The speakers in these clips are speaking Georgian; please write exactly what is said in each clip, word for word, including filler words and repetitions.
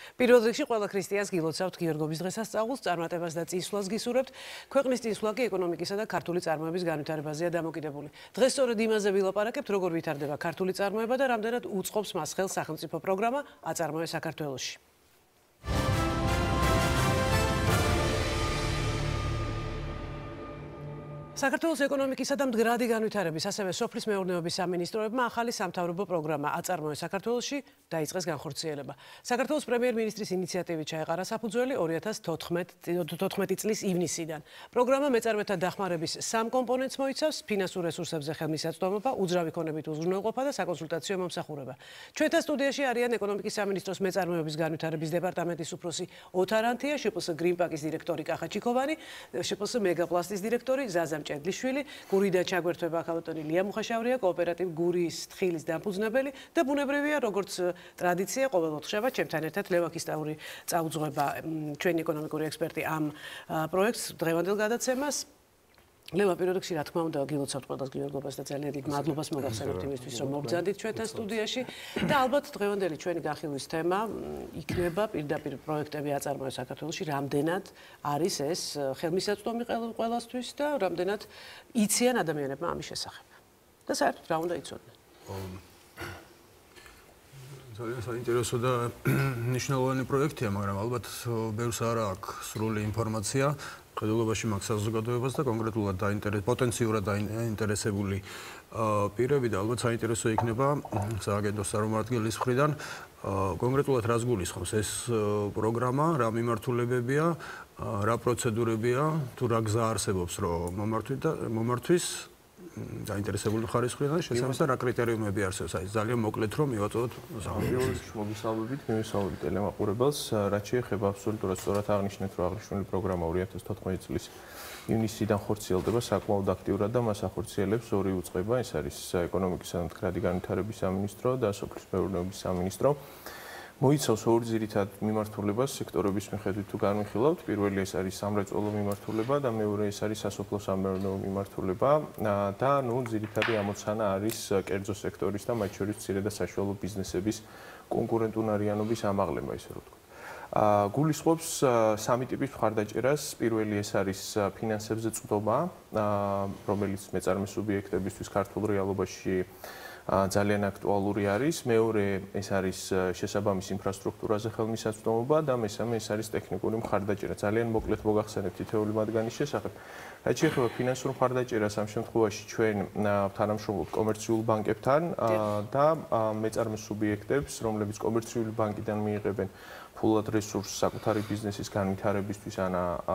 პირველ რიგში ყველა ქრისტიანს გილოცავთ გიორგობის დღესასწაულს, წარმატებას და წინსვლას გისურვებთ. ქვეყნის წინსვლა კი ეკონომიკისა და ქართული წარმოების განვითარებაზეა დამოკიდებული. დღეს სწორედ იმაზე ვილაპარაკებთ, როგორ ვითარდება ქართული წარმოება და რამდენად უწყობს მას ხელს სახელმწიფო პროგრამა აწარმოე საქართველოში. საქართველოს ეკონომიკისა და მდგრადი განვითარების, ასევე სოფლის მეურნეობის სამინისტროებმა ახალი სამთავრობო პროგრამა აწარმოე საქართველოში დაიწყეს განხორციელება. საქართველოს პრემიერ-მინისტრის ინიციატივით ჩაეყარა საფუძველი ორი ათას თოთხმეტი წლის ივნისიდან. პროგრამა მეწარმეთა დახმარების სამ კომპონენტს მოიცავს: ფინანსურ რესურსებზე ხელმისაწვდომობა, უძრავი ქონებით უზრუნველყოფა და საკონსულტაციო მომსახურება. ჩვენთან სტუდიაში არიან ეკონომიკის სამინისტროს მეწარმეობის განვითარების დეპარტამენტის უფროსი ოთარ ანთია, შპს გრინპაკის დირექტორი კახა ჩიქოვანი, შპს მეგაპლასტის დირექტორი ზაზა ჭედლიშვილი, გურიდან ჩაგვერთვება ახალბატონი ლია მუხაშავრია, კოოპერატივ გურიის თხილის დამფუძნებელი და ბუნებრივია, როგორც ტრადიცია, ყოველ ოთხშაბათს ჩემთან ერთად ლევან ქისტაური წაუძღვება ჩვენი ეკონომიკური ექსპერტი ამ პროექტს დღევანდელ გადაცემას. ლევან, პირველ რიგში, რა თქმა უნდა, გილოცავთ ყველას გიორგობას და ძალიან დიდ მადლობას მოგახსენებთ იმისთვის, რომ მობრძანდით ჩვენთან სტუდიაში და ალბათ დღევანდელი ჩვენი განხილვის თემა იქნება პირდაპირ პროექტები აწარმოე საქართველოში, რამდენად არის ეს ხელმისაწვდომი ყველასთვის და რამდენად იციან ადამიანებმა ამის შესახებ. და საერთოდ რა უნდა იცოდნენ? ძალიან საინტერესო და მნიშვნელოვანი პროექტია, მაგრამ ალბათ ბევრს არ აქვს სრული ინფორმაცია. Ყიდულობაში მაქვს საზოგადოებას და კონკრეტულად პოტენციურად დაინტერესებული პირები და ალბათ საინტერესო იქნება სააგენტოს წარმომადგენლის მხრიდან კონკრეტულად რას გულისხმობს ეს პროგრამა, რა მიმართულებებია, რა პროცედურებია, თუ რა გზა არსებობს რომ მომართვის დაინტერესებული მხარის მხრიდან შესაბამისად რა კრიტერიუმები არსებობს. აი ძალიან მოკლედ რომ მივაწოდოთ საქართველოს მოგესალმებით, მივესალმებით ტელემაყურებელს, რაც შეეხება აბსოლუტურად სწორად აღნიშნეთ, რომ აღნიშნული პროგრამა ორი ათას თოთხმეტი წლის ივნისიდან ხორციელდება საკმაოდ აქტიურად და მას ახორციელებს ორი უწყება, ეს არის ეკონომიკისა და მდგრადი განვითარების სამინისტრო და სოფლის მეურნეობის სამინისტრო. მოიცავს ორი ძირითად მიმართულებას სექტორების მიხედვით თუ განვიხილავთ. პირველი ეს არის სამრეწველო მიმართულება და მეორე ეს არის სასოფლო-სამეურნეო მიმართულება და ნუ ძირითადი ამოცანა არის კერძო სექტორის და მათ შორის მცირე და საშუალო ბიზნესების კონკურენტუნარიანობის ამაღლება, ისე რომ ვთქვათ. გულისხმობს სამი ტიპის მხარდაჭერას. პირველი ეს არის ფინანსებზე წვდომა, რომელიც მეწარმე სუბიექტებისთვის ქართულ რეალობაში ძალიან აქტუალური არის. მეორე ეს არის შესაბამის ინფრასტრუქტურაზე ხელმისაწვდომობა და მესამე ეს არის ტექნიკური მხარდაჭერა. ძალიან მოკლედ მოგახსენებთ თითოეული მათგანის შესახებ. რაც შეეხება ფინანსურ მხარდაჭერას, ამ შემთხვევაში ჩვენ თანამშრომლობთ კომერციულ ბანკებთან და მეწარმე სუბიექტებს, რომლებიც კომერციული ბანკიდან მიიღებენ ფულად რესურსს საკუთარი ბიზნესის განვითარებისთვის ან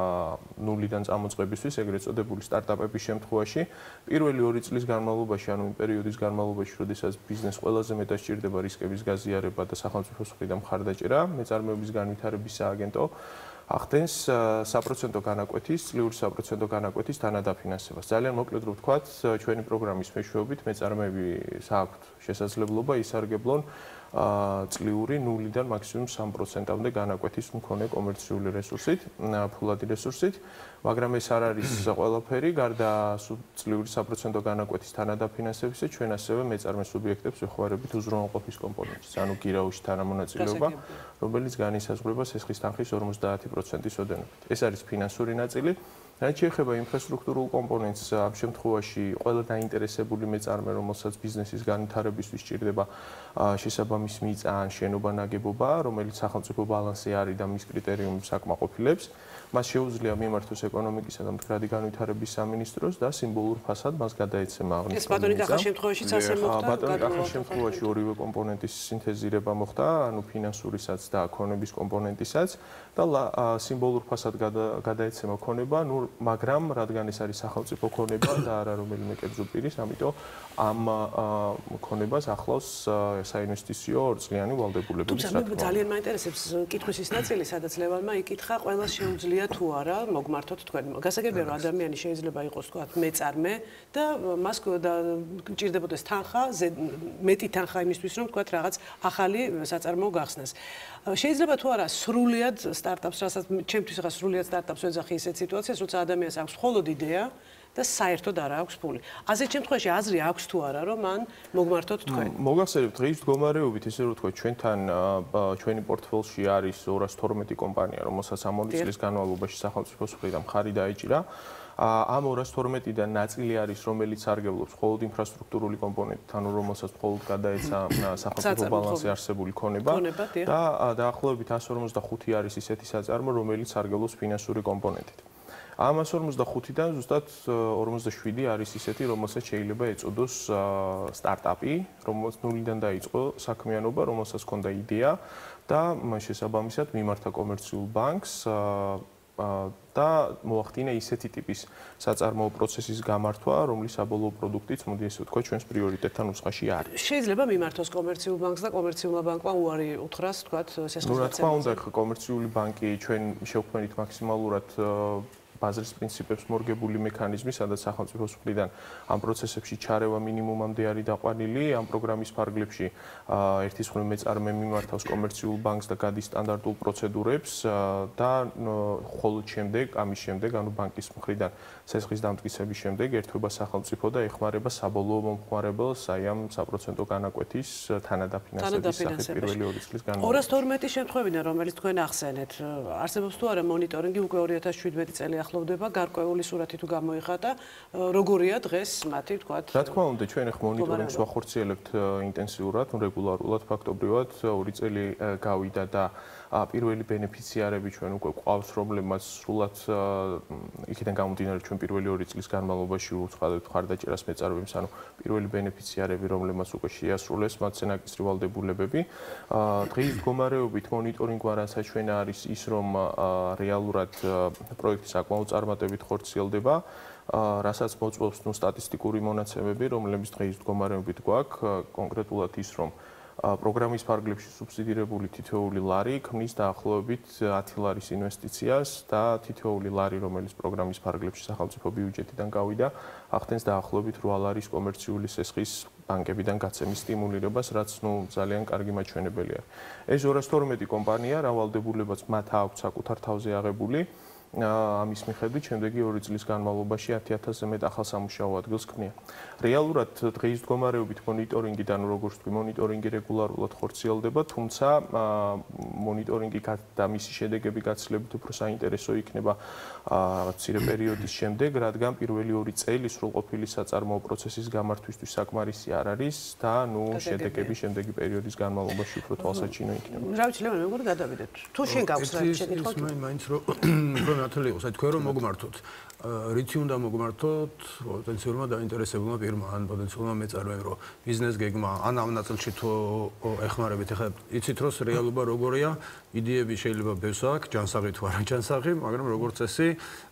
ნულიდან წამოწყებისთვის, ეგრეთ წოდებული სტარტაპების შემთხვევაში, პირველი ორი წლის განმავლობაში, ანუ იმ პერიოდის განმავლობაში, როდესაც ბიზნესს ყველაზე მეტად სჭირდება რისკების გაზიარება და სახელმწიფოს მხრიდან მხარდაჭერა, მეწარმეობის განვითარების სააგენტო ახდენს საპროცენტო განაკვეთის, წლიური საპროცენტო განაკვეთის თანადაფინანსებას. ძალიან მოკლედ რომ ვთქვათ, ჩვენი პროგრამის მეშვეობით მეწარმეები აქვთ შესაძლებლობა ისარგებლონ წლიური ნულიდან მაქსიმუმ სამ პროცენტამდე განაკვეთის მქონე კომერციული რესურსით, ფულადი რესურსით, მაგრამ ეს არ არის ყველაფერი, გარდა წლიური საპროცენტო განაკვეთის თანადაფინანსებისა, ჩვენ ასევე მეწარმე სუბიექტებს ვეხმარებით უზრუნველყოფის კომპონენტს, ანუ გირაუში თანამონაწილეობა, რომელიც განისაზღვრება სესხის თანხის ორმოცდაათი პროცენტის ოდენობით. ეს არის ფინანსური ნაწილი. რაც შეეხება ინფრასტრუქტურულ კომპონენტს, ამ შემთხვევაში ყველა დაინტერესებული მეწარმე, რომელსაც ბიზნესის განვითარებისთვის სჭირდება შესაბამის მიწა ან შენობა ნაგებობა, რომელიც სახელმწიფო ბალანსზე არის და მის კრიტერიუმებს აკმაყოფილებს, მას შეუძლია მიმართოს ეკონომიკისა და მდგრადი განვითარების სამინისტროს და სიმბოლურ ფასად მას გადაეცემა აღნიშნული. ეს ბატონი კახის შემთხვევაშიც ასე მოხდა? ბატონი კახის შემთხვევაში ორივე კომპონენტის სინთეზირება მოხდა, ანუ ფინანსურისაც და ქონების კომპონენტისაც და სიმბოლურ ფასად გადაეცემა ქონება, ნუ მაგრამ რადგან ეს არის სახელმწიფო ქონება და არა რომელიმე კერძო პირის, ამიტომ ამ ქონებას ახლავს საინვესტიციო ორწლიანი ვალდებულებების თუმცა მე ძალიან მაინტერესებს კითხვის ის ნაწილი, სადაც ლევანმა იკითხა, ყველას შეუძლია თუ არა მოგმართოთ თქვენ. გასაგებია რომ ადამიანი შეიძლება იყოს თქვათ მეწარმე და მას გჭირდებოდეს თანხა, მეტი თანხა იმისთვის რომ თქვათ რაღაც ახალი საწარმოო გახსნას. შეიძლება თუ არა სრულიად სტარტაპს, რასაც ჩემთვის ახლა სრულიად სტარტაპს ვეძახი ისეთ სიტუაციას, როცა ადამიანს აქვს მხოლოდ იდეა და საერთოდ არ აქვს ფული. ასეთ შემთხვევაში აზრი აქვს თუ არა, რომ მან მოგმართოთ თქვენ? მოგახსენებთ, დღის მდგომარეობით ესე რომ ვთქვათ, ჩვენთან ჩვენი პორტფელში არის ორას თორმეტი კომპანია, რომელსაც ამ ორი წლის განმავლობაში სახელმწიფოს მხრიდან მხარი დაეჭირა. ამ ორას თორმეტიდან ნაწილი არის, რომელიც სარგებლობს მხოლოდ ინფრასტრუქტურული კომპონენტით, ანუ რომელსაც მხოლოდ გადაეცა სახელმწიფო ბალანსზე არსებული ქონება და დაახლოებით εκατს ორმოცდახუთი არის ისეთი საწარმო, რომელიც სარგებლობს ფინანსური კომპონენტით. ამ εκατს ორმოცდახუთიდან ზუსტად ორმოცდაშვიდი არის ისეთი, რომელსაც შეიძლება ეწოდოს სტარტაპი, რომელსაც ნულიდან დაიწყო საქმიანობა, რომელსაც ჰქონდა იდეა და შესაბამისად მიმართა კომერციულ ბანკს და მოახდინა ისეთი ტიპის საწარმოო პროცესის გამართვა, რომლის საბოლოო პროდუქტიც, მოდი ესე ვთქვათ, ჩვენს პრიორიტეტთან ნუსხაში არის. შეიძლება მიმართოს კომერციულ ბანკს და კომერციულმა ბანკმა უარი უთხრას, ვთქვათ, სესხის ნუ რა თქმა უნდა, კომერციული ბანკი ჩვენ შევქმნით მაქსიმალურად ბაზრის პრინციპებს მორგებული მექანიზმი, სადაც სახელმწიფოს მხრიდან ამ პროცესებში ჩარევა მინიმუმამდე არის დაყვანილი. ამ პროგრამის ფარგლებში ერთის მხრივ მეწარმე მიმართავს კომერციულ ბანკს და გადის სტანდარტულ პროცედურებს და მხოლოდ შემდეგ, ამის შემდეგ, ანუ ბანკის მხრიდან სესხის დამტკიცების შემდეგ ერთვება სახელმწიფო და ეხმარება საბოლოო მომხმარებელს აი ამ საპროცენტო განაკვეთის თანადაფინანსების სახით პირველი ორი წლის განმავლობაში. ორას თორმეტი შემთხვევიდან, რომელიც თქვენ ახსენეთ, არსებობს თუ არა მონიტორინგი უკვე ორი ათას შვიდმეტი წელი ახლოვდება, გარკვეული სურათი თუ გამოიხატა, როგორია დღეს მათი, ვთქვათ. რა თქმა უნდა, ჩვენ ახ მონიტორინგს ვახორციელებთ ინტენსიურად, რეგულარულად, ფაქტობრივად, ორი წელი გავიდა და პირველი ბენეფიციარები ჩვენ უკვე გვყავს, რომლებმაც სრულად იქიდან გამომდინარე ჩვენ პირველი ორი წლის განმავლობაში უცხადებთ ხარდაჭერას მეწარმეებს, ანუ პირველი ბენეფიციარები, რომლებმაც უკვე შეასრულეს მათ სენაკისრი ვალდებულებები. დღის მდგომარეობით მონიტორინგი არასაჩვენა არის ის, რომ რეალურად პროექტი საკმაოდ წარმატებით ხორციელდება, რასაც მოწვევს ნუ სტატისტიკური მონაცემები, რომლებიც დღის მდგომარეობით გვაქვს, კონკრეტულად ის, რომ პროგრამის ფარგლებში სუბსიდირებული თითოეული ლარი ქმნის დაახლოებით ათი ლარის ინვესტიციას და თითოეული ლარი, რომელიც პროგრამის ფარგლებში სახელმწიფო ბიუჯეტიდან გავიდა, ახდენს დაახლოებით რვა ლარის კომერციული სესხის ბანკებიდან გაცემის სტიმულირებას, რაც ნუ ძალიან კარგი მაჩვენებელია. ეს ორას თორმეტი კომპანია, რა ვალდებულებაც მათ აქვს საკუთარ თავზე აღებული, ამის მიხედვით შემდეგი ორი წლის განმავლობაში ათი ათასზე მეტ ახალ სამუშაო ადგილს ქმნიან. რეალურად დღის მდგომარეობით მონიტორინგიდან, როგორც თქვი, მონიტორინგი რეგულარულად ხორციელდება, თუმცა მონიტორინგი და მისი შედეგები გაცილებით უფრო საინტერესო იქნება რაღაც მცირე პერიოდის შემდეგ, რადგან პირველი ორი წელი სრულყოფილი საწარმოო პროცესის გამართვისთვის საკმარისი არ არის და ნუ შედეგები შემდეგი პერიოდის განმავლობაში უფრო თვალსაჩინო იქნება. რა ვიცი, ლევან, მეგონა გადავიდეთ. თუ შენ გაქვს რა შეკითხვა? ის მაინც რომ ნათელი იყოს, აი თქვენ რომ მოგმართოთ, რითი უნდა მოგმართოთ პოტენციალურმა დაინტერესებულმა პირმა ან პოტენციალურმა მეწარმემ, რომ ბიზნეს გეგმა ან ამ ნაწილში თუ ეხმარებით, ეხლა იცით რომ რეალობა როგორია, იდეები შეიძლება ბევრს აქვს, ჯანსაღი თუ არა ჯანსაღი, მაგრამ როგორც წესი,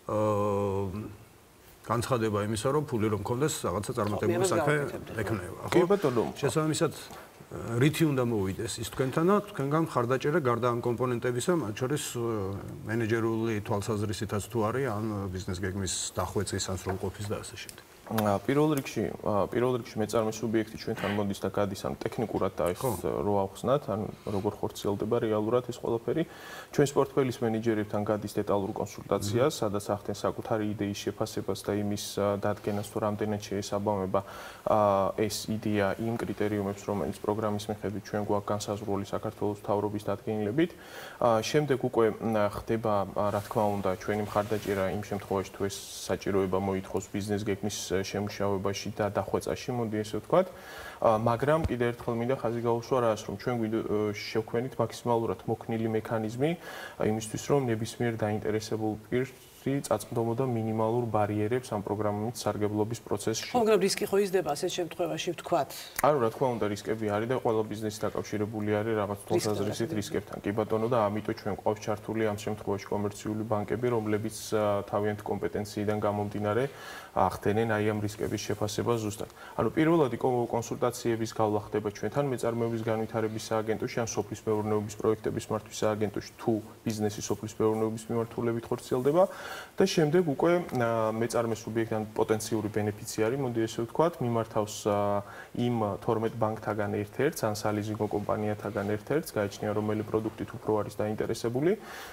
განცხადება იმისა, რომ ფული რომ მქონდეს, რაღაცა წარმატებული საქმე ექნება, ხო? კი ბატონო, შესაბამისად რითი უნდა მოვიდეს ის თქვენთან და თქვენგან ხარდაჭერა გარდა ამ კომპონენტებისა, მათ შორის მენეჯერული თვალსაზრისითაც თუ არის ან ბიზნეს გეგმის დახვეწის ან სრულყოფის და ასე შემდეგ. პირველ რიგში, პირველ რიგში მეწარმე სუბიექტი ჩვენთან მოდის და გადის, ანუ ტექნიკურად და ის რო ავხსნათ, ან როგორ ხორციელდება რეალურად ეს ყველაფერი. ჩვენს პორტფელის მენეჯერებთან გადის დეტალურ კონსულტაციას, სადაც ახდენს საკუთარი იდეის შეფასებას და იმის დადგენას, თუ რამდენად შეესაბამება ეს იდეა იმ კრიტერიუმებს, რომელიც პროგრამის მიხედვით ჩვენ გვაქვს განსაზღვრული საქართველოს მთავრობის დადგენილებით. შემდეგ უკვე ხდება, რა თქმა უნდა, ჩვენი მხარდაჭერა იმ შემთხვევაში, თუ ეს საჭიროება მოითხოვს ბიზნეს გეგმის შემუშავებაში და დახვეწაში, მოდი ესე ვთქვათ. მაგრამ კიდევ ერთხელ მინდა ხაზი გაუსვა რას, რომ ჩვენ შევქმნით მაქსიმალურად მოქნილი მექანიზმი იმისთვის, რომ ნებისმიერ დაინტერესებულ პირს წაწმდომო და მინიმალურ ბარიერებს ამ პროგრამით სარგებლობის პროცესში. ხო, მაგრამ რისკი ხო იზრდება ასეთ შემთხვევაში, ვთქვათ. ანუ რა თქმა უნდა, რისკები არის და ყველა ბიზნესი დაკავშირებული არის რაღაც თვალსაზრისით რისკებთან. კი ბატონო, და ამიტომ ჩვენ გვყავს ჩართული ამ შემთხვევაში კომერციული ბანკები, რომლებიც თავიანთი კომპეტენციიდან გამომდინარე ახდენენ აი აი ამ რისკების შეფასება ზუსტად. ანუ პირველადი კონსულტაციების გავლა ხდება ჩვენთან მეწარმეობის განვითარების სააგენტოში ან სოფლის მეურნეობის პროექტების მართვის სააგენტოში თუ ბიზნესის სოფლის მეურნეობის მიმართულებით ხორციელდება და შემდეგ უკვე მეწარმე სუბიექტი ან პოტენციური ბენეფიციარი, მოდი ესე ვთქვათ, მიმართავს იმ თორმეტ ბანკთაგან ერთ-ერთს ან სალიზინგო კომპანიათაგან ერთ-ერთს, გაიჩნია რომელი პროდუქტით უფრო არის დაინტერესებული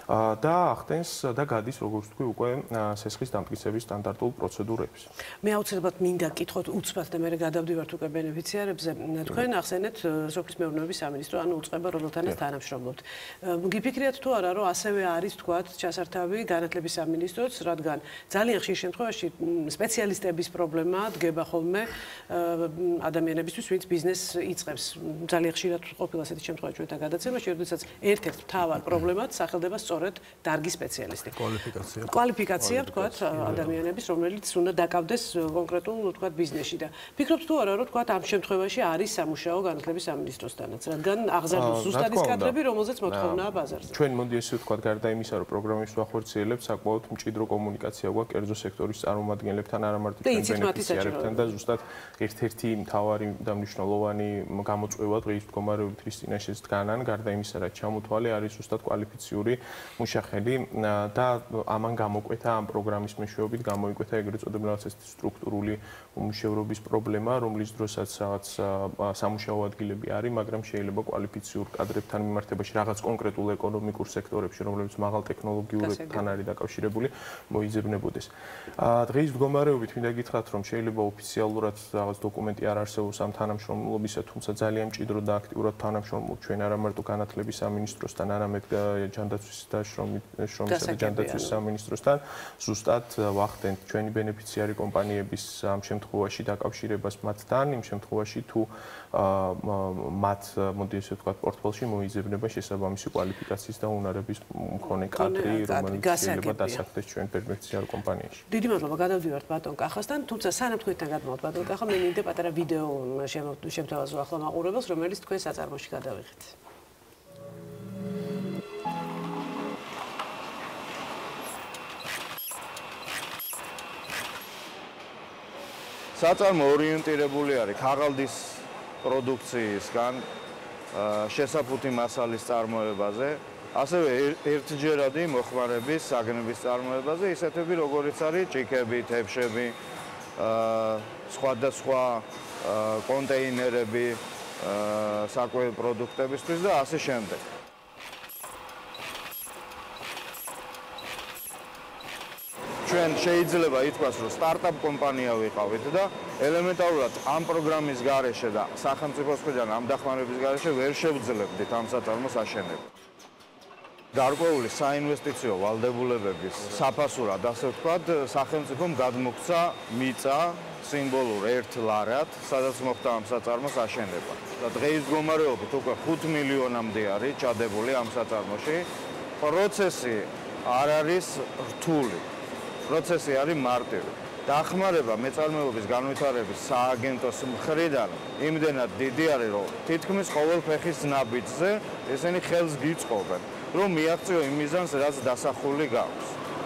და ახდენს და გადის როგორც თქვი უკვე სესხის დამტკიცების სტანდარტულ პროცედურებს. მე აუცილებლად მინდა გკითხოთ უცბად და მე გადავდივართ უკვე ბენეფიციარებზე. თქვენ ახსენეთ სოფლის მეურნეობის სამინისტრო, ანუ უწყება, რომელთანაც თანამშრომლობთ. გიფიქრიათ თუ არა, რომ ასევე არის თქვათ ჩასართავი განათლების სამინისტროც, რადგან ძალიან ხშირ შემთხვევაში სპეციალისტების პრობლემა დგება ხოლმე ადამიანებისთვის, ვინც ბიზნესს იწყებს. ძალიან ხშირად ყოფილა ასეთი შემთხვევა ჩვენთან გადაცემაში, როდესაც ერთ-ერთ მთავარ პრობლემად სახელდება სწორედ დარგის სპეციალისტი. კვალიფიკაცია. კვალიფიკაცია, თქვათ, ადამიანების, რომელიც უნდა დაკავდეს კონკრეტულ, თქვათ, ბიზნესში და ფიქრობთ თუ არა, რომ თქვათ, ამ შემთხვევაში არის სამუშაო განათლების სამინისტროსთანაც, რადგან აღზარდოს ზუსტად ის კადრები, რომელზეც მოთხოვნაა ბაზარზე. ჩვენ მოდი ესე ვთქვათ, გარდა იმისა, რომ პროგრამის ვახორციელებთ, საკმაოდ მჭიდრო კომუნიკაცია გვაქვს კერძო სექტორის წარმომადგენლებთან, არა მარტო ჩვენ ბენეფიციარებთან და ზუსტად ერთ-ერთი მთავარი და მნიშვნელოვანი გამოწვევა დღის მდგომარეობით რის წინაშეც დგანან, გარდა იმისა, რაც ჩამოთვალე არის ზუსტად კვალიფიციური მუშახელი და ამან გამოკვეთა ამ პროგრამის მეშვეობით გამოიკვეთა ეგრეთ წოდებული რაღაც სტრუქტურული უმუშევრობის პრობლემა, რომლის დროსაც რაღაც სამუშაო ადგილები არის, მაგრამ შეიძლება კვალიფიციურ კადრებთან მიმართებაში რაღაც კონკრეტულ ეკონომიკურ სექტორებში, რომლებიც მაღალ ტექნოლოგიურებთან არის დაკავშირებული, მოიძებნებოდეს. დღის მდგომარეობით მინდა გითხრათ, რომ შეიძლება ოფიციალურად რაღაც დოკუმენტი არ არსებობს ამ თანამშრომლობისა, თუმცა ძალიან მჭიდრო და აქტიურად თანამშრომლობთ ჩვენ არა მარტო განათლების სამინისტროსთან, არამედ ჯანდაცვის და შრომისა და ჯანდაცვის სამინისტროსთან, ზუსტად ვახდენთ ჩვენი ბენეფიციარი კომპანიების ამ შემთხვევაში დაკავშირებას მათთან, იმ შემთხვევაში თუ მათ, მოდი ესე ვთქვათ, პორტფოლში მოიძებნება შესაბამისი კვალიფიკაციის და უნარების მქონე კადრი, რომელიც შეიძლება დასახდეს ჩვენ ბენეფიციარ კომპანიაში. დიდი მადლობა, გადავდივართ ბატონ კახასთან, თუმცა სანამ თქვენთან გადმოვთ ბატონ კახა, მე მინდა პატარა ვიდეო შემთავაზო ახლა მაყურებელს, რომელიც თქვენ საწარმოში გადავიღეთ. საწარმო ორიენტირებული არის ქაღალდის პროდუქციისგან შესაფუთი მასალის წარმოებაზე, ასევე ერთჯერადი მოხმარების საგნების წარმოებაზე, ისეთები როგორიც არის ჭიქები, თევშები, სხვადასხვა კონტეინერები საკვები პროდუქტებისთვის და ასე შემდეგ. ჩვენ შეიძლება ითქვას, რომ სტარტაპ კომპანია ვიყავით და ელემენტარულად ამ პროგრამის გარეშე და სახელმწიფოს მხრიდან ამ დახმარების გარეშე ვერ შევძლებდით ამ საწარმოს აშენება. გარკვეული საინვესტიციო ვალდებულებების საფასურად, ასე ვთქვათ, სახელმწიფომ გადმოგვცა მიწა სიმბოლურ ერთ ლარად, სადაც მოხდა ამ საწარმოს აშენება. და დღეის მდგომარეობით უკვე ხუთ მილიონამდე არის ჩადებული ამ საწარმოში. პროცესი არ არის რთული. პროცესი არის მარტივი. დახმარება მეწარმეობის განვითარების სააგენტოს მხრიდან იმდენად დიდი არის, რომ თითქმის ყოველ ფეხის ნაბიჯზე ესენი ხელს გიწყობენ, რომ მიაღწიო იმ მიზანს, რაც დასახული გაქვს.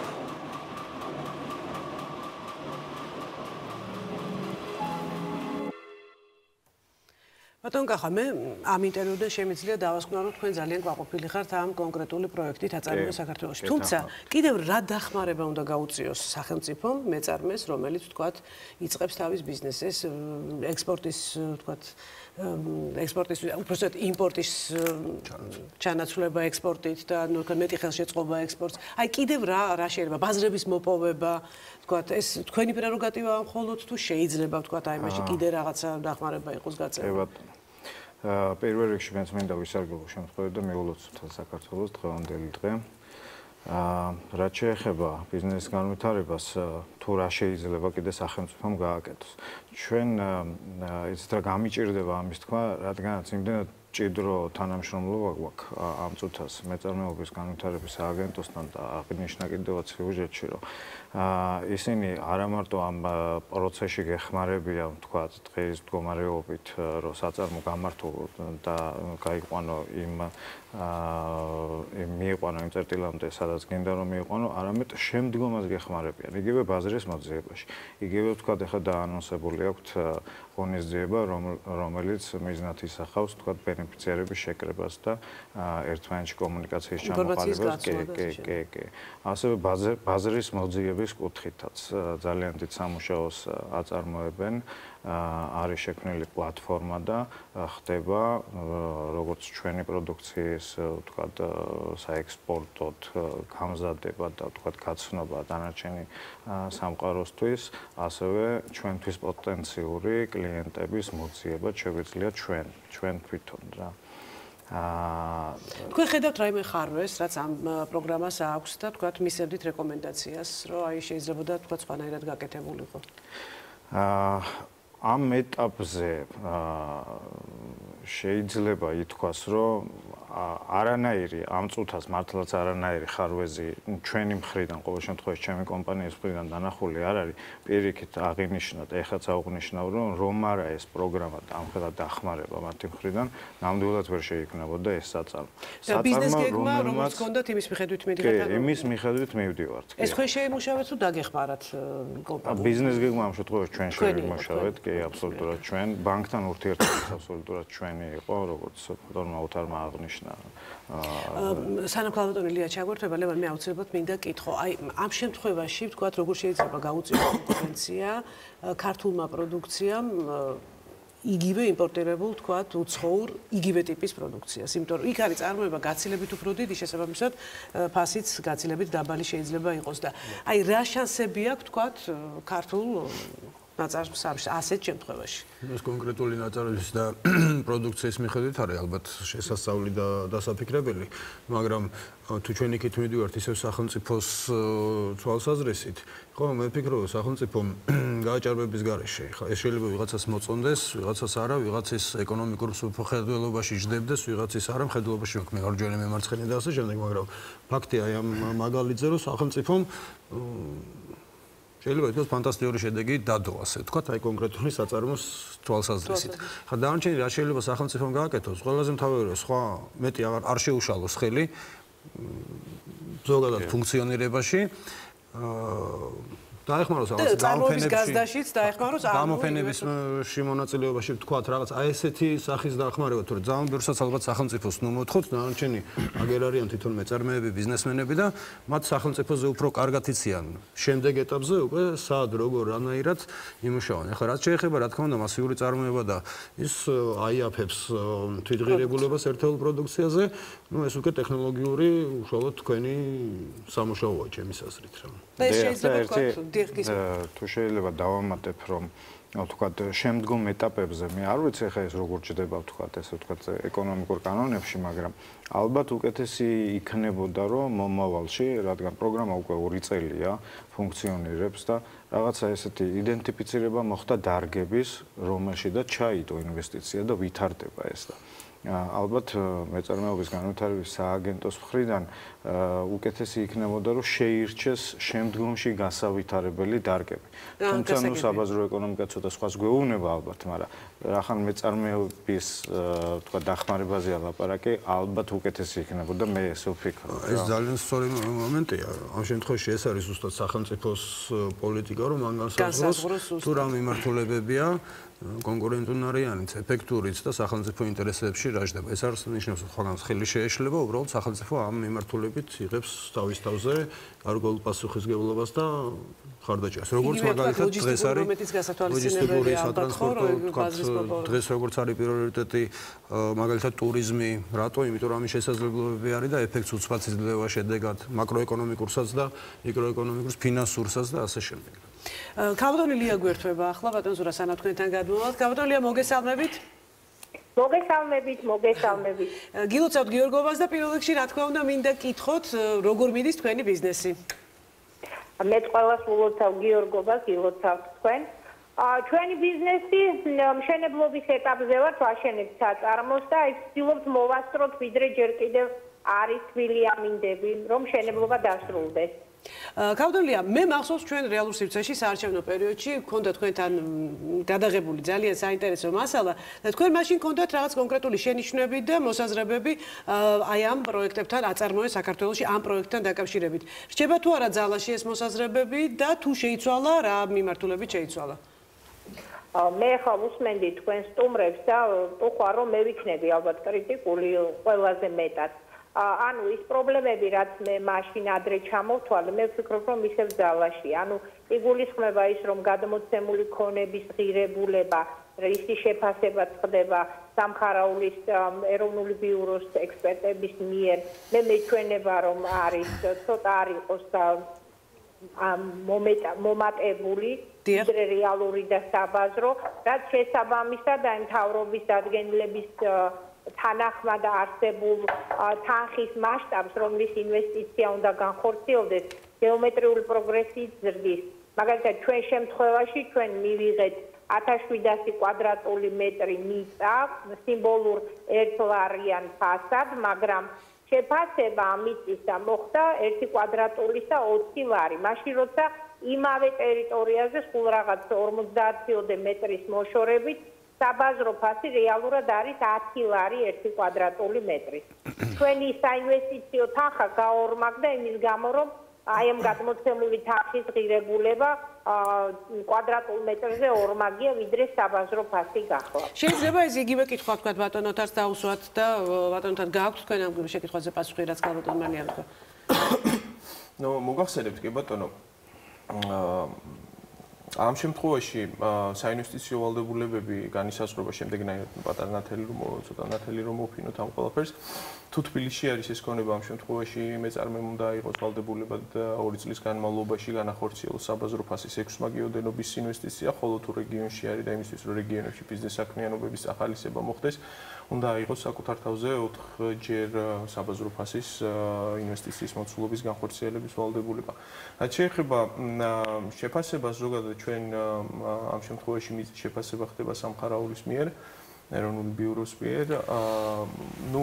ბატონ კახა, მე ამ ინტერვიუდან შემიძლია დავასკვნა, რომ თქვენ ძალიან კვაყოფილი ხართ ამ კონკრეტული პროექტით აწარმოება საქართველოში. თუმცა, კიდევ რა დახმარება უნდა გაუწიოს სახელმწიფომ მეწარმეს, რომელიც ვთქვათ, იწყებს თავის ბიზნესს, ექსპორტის, ვთქვათ, ექსპორტის, უბრალოდ იმპორტის ჩანაცვლება ექსპორტით და მეტი ხელშეწყობა ექსპორტს. აი კიდევ რა რა შეიძლება ბაზრების მოპოვება, ვთქვათ, ეს თქვენი პრეროგატივა მხოლოდ თუ შეიძლება, ვთქვათ, აი მაშინ კიდე რაღაცა დახმარება იყოს გაწეული. პირველ რიგში მეც მინდა ვისარგებლო შემთხვევით და მივულოცოთ საქართველოს დღევანდელი დღე. რაც შეეხება ბიზნესის განვითარებას, თუ რა შეიძლება კიდე სახელმწიფომ გააკეთოს. ჩვენ იცით რა გამიჭირდება ამის თქვა, რადგანაც იმდენად ჭიდრო თანამშრომლობა გვაქვს ამ წუთას მეწარმეობის განვითარების სააგენტოსთან და აღნიშნა კიდევაც სიუჟეტში, რომ ისინი არა მარტო ამ პროცესში გეხმარებიან, თქვათ, დღეს მდგომარეობით, რომ საწარმო გამართო და გაიყვანო იმ იმ მიიყვანო იმ წერტილამდე, სადაც გინდა რომ მიიყვანო, არამედ შემდგომაც გეხმარებიან. იგივე ბაზრის მოძიებაში. იგივე ვთქვათ, ახლა დაანონსებული აქვთ ღონისძიება, რომელიც მიზნად ისახავს, ვთქვათ, ბენეფიციარების შეკრებას და ერთმანეთში კომუნიკაციის ჩამოყალიბებას. კი, კი, კი, კი. ასევე ბაზრის მოძიების კუთხითაც ძალიან დიდ სამუშაოს აწარმოებენ. არის შექმნილი პლატფორმა და ხდება როგორც ჩვენი პროდუქციის, ვთქვათ, საექსპორტოდ გამზადება და ვთქვათ, გაცნობა დანარჩენი სამყაროსთვის, ასევე ჩვენთვის პოტენციური კლიენტების მოძიება შეგვიძლია ჩვენ, ჩვენ თვითონ რა. თქვენ ხედავთ რაიმე ხარვეს, რაც ამ პროგრამას აქვს და თქვათ მისცემთ რეკომენდაციას, რომ აი შეიძლებოდა თქვათ სხვანაირად გაკეთებულიყო. აა ამ ეტაპზე შეიძლება ითქვას, რომ არანაირი ამ წუთას მართლაც არანაირი ხარვეზი ჩვენი მხრიდან, ყოველ შემთხვევაში ჩემი კომპანიის მხრიდან დანახული არ არის. პირიქით აღინიშნოთ, ეხლაც აღვნიშნავ, რომ რომ არა ეს პროგრამა და ამხელად დახმარება მათი მხრიდან, ნამდვილად ვერ შეიქმნებოდა ეს საწარმო. და ბიზნეს გეგმა როგორც გქონდათ, იმის მიხედვით მიდიხართ? კი, იმის მიხედვით მივდივართ. ეს თქვენ შეიმუშავეთ თუ დაგეხმარათ კომპანიას? ბიზნეს გეგმა ამ შემთხვევაში ჩვენ შევიმუშავეთ, კი, აბსოლუტურად ჩვენ ბანკთან ურთიერთობა აბსოლუტურად ჩვენი იყო, როგორც დოქტორმა უთარმა აღნიშნა. სანამ ქალბატონი ლია ჩაგვერთვება, ლევან, მე აუცილებლად მინდა კითხო. აი, ამ შემთხვევაში, ვთქვათ, როგორ შეიძლება გაუწიოს კონკურენცია ქართულმა პროდუქციამ იგივე იმპორტირებულ, ვთქვათ, უცხოურ იგივე ტიპის პროდუქციას, იმიტომ რომ იქ არის წარმოება გაცილებით უფრო დიდი, შესაბამისად, ფასიც გაცილებით დაბალი შეიძლება იყოს და აი, რა შანსები აქვს, ვთქვათ, ქართულ ნაწარმს ასეთ შემთხვევაში. ეს კონკრეტული ნაწარმის და პროდუქციის მიხედვით არის ალბათ შესასწავლი და დასაფიქრებელი, მაგრამ თუ ჩვენ იქით მივიდივართ ისევ სახელმწიფოს თვალსაზრისით, ხო, მე ვფიქრობ, სახელმწიფომ გააჭარბების გარეშე, ხა ეს შეიძლება ვიღაცას მოწონდეს, ვიღაცას არა, ვიღაცის ეკონომიკურ მხედველობაში ჯდებდეს, ვიღაცის არა, მხედველობაში აქვს მარჯვენა მემარცხენე და ასე შემდეგ, მაგრამ ფაქტია აი ამ მაგალითზე, რომ სახელმწიფომ შეიძლება ითქვას ფანტასტიკური შედეგი დადო, ასე ვთქვათ, აი კონკრეტული საწარმოს თვალსაზრისით. ხა დანარჩენი რა შეიძლება სახელმწიფომ გააკეთოს? ყველაზე მთავარი რომ სხვა მეტი არ შეუშალოს ხელი ზოგადად ფუნქციონირებაში. დაეხმაროს რაღაც გამოფენებში, გაზდაშიც დაეხმაროს გამოფენებში მონაწილეობაში ვთქვათ რაღაც აი ესეთი სახის დახმარება, თორე ძალიან ბევრსაც ალბათ სახელმწიფოს ნუ მოთხოვთ, დანარჩენი აგერ არიან თვითონ მეწარმეები, ბიზნესმენები და მათ სახელმწიფოზე უფრო კარგად იციან. შემდეგ ეტაპზე უკვე სად როგორ რანაირად იმუშავონ. ახლა რაც შეეხება რა თქმა უნდა მასიური წარმოება და ის აიაფებს თვითღირებულებას ერთეულ პროდუქციაზე, ნუ ეს უკვე ტექნოლოგიური უშუალოდ თქვენი სამუშაოა ჩემის აზრით რა. და ეს შეიძლება თქვა თუ შეიძლება დავამატებ, რომ ვთქვათ, შემდგომ ეტაპებზე მე არ ვიცი ხა ეს როგორ ჭდება, ვთქვათ, ესე ვთქვათ, ეკონომიკურ კანონებში, მაგრამ ალბათ უკეთესი იქნებოდა, რომ მომავალში, რადგან პროგრამა უკვე ორი წელია ფუნქციონირებს და რაღაცა ესეთი იდენტიფიცირება მოხდა დარგების, რომელშიც და ჩაიდო ინვესტიცია და ვითარდება ეს და ალბათ მეწარმეობის განვითარების სააგენტოს მხრიდან უკეთესი იქნებოდა, რომ შეირჩეს შემდგომში გასავითარებელი დარგები. თუმცა ნუ საბაზრო ეკონომიკა ცოტა სხვას გვეუბნება ალბათ, მაგრამ რახან მეწარმეობის თქვა დახმარებაზეა ლაპარაკი, ალბათ უკეთესი იქნებოდა, მე ესე ვფიქრობ. ეს ძალიან სწორი მომენტია. ამ შემთხვევაში ეს არის ზუსტად სახელმწიფოს პოლიტიკა, რომ მან განსაზღვროს თუ რა მიმართულებებია კონკურენტუნარიანიც, ეფექტურიც და სახელმწიფო ინტერესებში რაჟდება. ეს არის ნიშნავს, რომ სხვაგან ხელი შეეშლება, უბრალოდ სახელმწიფო ამ მიმართულებით იღებს თავის თავზე გარკვეულ პასუხისმგებლობას და ხარდაჭერას. როგორც მაგალითად დღეს არის ლოჯისტიკური სატრანსპორტო, დღეს როგორც არის პრიორიტეტი მაგალითად ტურიზმი, რატო? იმიტომ რომ ამის შესაძლებლობები არის და ეფექტს უცბად იძლევა შედეგად მაკროეკონომიკურსაც და მიკროეკონომიკურ ფინანსურსაც და ასე შემდეგ. ქალბატონი ლია გვერთვება ახლა, ბატონ ზურა, სანამ თქვენთან გადმოვალთ. ქალბატონ ლია, მოგესალმებით. მოგესალმებით, მოგესალმებით. გილოცავთ გიორგოვას და პირველ რიგში რა თქმა უნდა მინდა კითხოთ, როგორ მიდის თქვენი ბიზნესი? მე ყველას ულოცავ გიორგობას, გილოცავთ თქვენ. ჩვენი ბიზნესი მშენებლობის ეტაპზე ვართ, ვაშენებთ საწარმოს და აი ვცდილობთ მოვასწროთ ვიდრე ჯერ კიდევ არის თბილი ამინდები, რომ მშენებლობა დასრულდეს. კავდოლია, მე მახსოვს ჩვენ რეალურ სივრცეში საარჩევნო პერიოდში გქონდა თქვენთან გადაღებული ძალიან საინტერესო მასალა და თქვენ მაშინ გქონდათ რაღაც კონკრეტული შენიშვნები და მოსაზრებები აი ამ პროექტებთან აწარმოეს საქართველოში ამ პროექტთან დაკავშირებით. რჩება თუ არა ძალაში ეს მოსაზრებები და თუ შეიცვალა რა მიმართულებით შეიცვალა? მე ხა უსმენდი თქვენ სტუმრებს და ვთქვა რომ მე ვიქნები ალბათ კრიტიკული ყველაზე მეტად. ანუ ის პრობლემები რაც მე მაშინ ადრე ჩამოვთვალე, მე ვფიქრობ რომ ისევ ძალაში. ანუ იგულისხმება ის რომ გადმოცემული ქონების ღირებულება, ისი შეფასებაც ხდება სამხარაულის ეროვნული ბიუროს ექსპერტების მიერ. მე მეჩვენება რომ არის ცოტა არ იყოს მომატებული ვიდრე რეალური და საბაზრო, რაც შესაბამისად აი მთავრობის დადგენილების თანახმად არსებულ თანხის მასშტაბს, რომლის ინვესტიცია უნდა განხორციელდეს, გეომეტრიული პროგრესით ზრდის. მაგალითად, ჩვენ შემთხვევაში ჩვენ მივიღეთ ათას შვიდასი კვადრატული მეტრი მიწა, სიმბოლურ ერთლარიან ფასად, მაგრამ შეფასება ამ მიწისა მოხდა ერთი კვადრატულისა ოცი ლარი. მაშინ როცა იმავე ტერიტორიაზე სულ რაღაც ორმოცდაათი მეტრის მოშორებით საბაზრო ფასი რეალურად არის ათი ლარი ერთი კვადრატული მეტრი. ჩვენი საინვესტიციო თანხა გაორმაგდა იმის გამო, რომ აი ამ გადმოცემული თანხის ღირებულება კვადრატულ მეტრზე ორმაგია, ვიდრე საბაზრო ფასი გახლავთ. შეიძლება ეს იგივე კითხვა თქვა ბატონოთაც დაუსვათ და ბატონთან გააქვთ თქვენ ამ შეკითხვაზე პასუხი, რაც გალბატონ მალიან თქვა. ნუ მოგახსენებთ კი ბატონო. ამ შემთხვევაში საინვესტიციო ვალდებულებები განისაზღვრება შემდეგნაირად პატარა ნათელი რომ ცოტა ნათელი რომ მოფინოთ ამ ყველაფერს. თუ თბილისში არის ეს ქონება ამ შემთხვევაში მეწარმემ უნდა იყოს ვალდებულება ორი წლის განმავლობაში განახორციელოს საბაზრო ფასის ექვსი მაგიოდენობის ინვესტიცია, ხოლო თუ რეგიონში არის და იმისთვის რომ რეგიონებში ბიზნეს საქმიანობების ახალისება მოხდეს, უნდა აიღოს საკუთარ თავზე ოთხჯერ საბაზრო ფასის ინვესტიციის მოცულობის განხორციელების ვალდებულება. რაც შეეხება შეფასებას ზოგადად ჩვენ ამ შემთხვევაში მიწის შეფასება ხდება სამხარაულის მიერ, ეროვნული ბიუროს მიერ. ნუ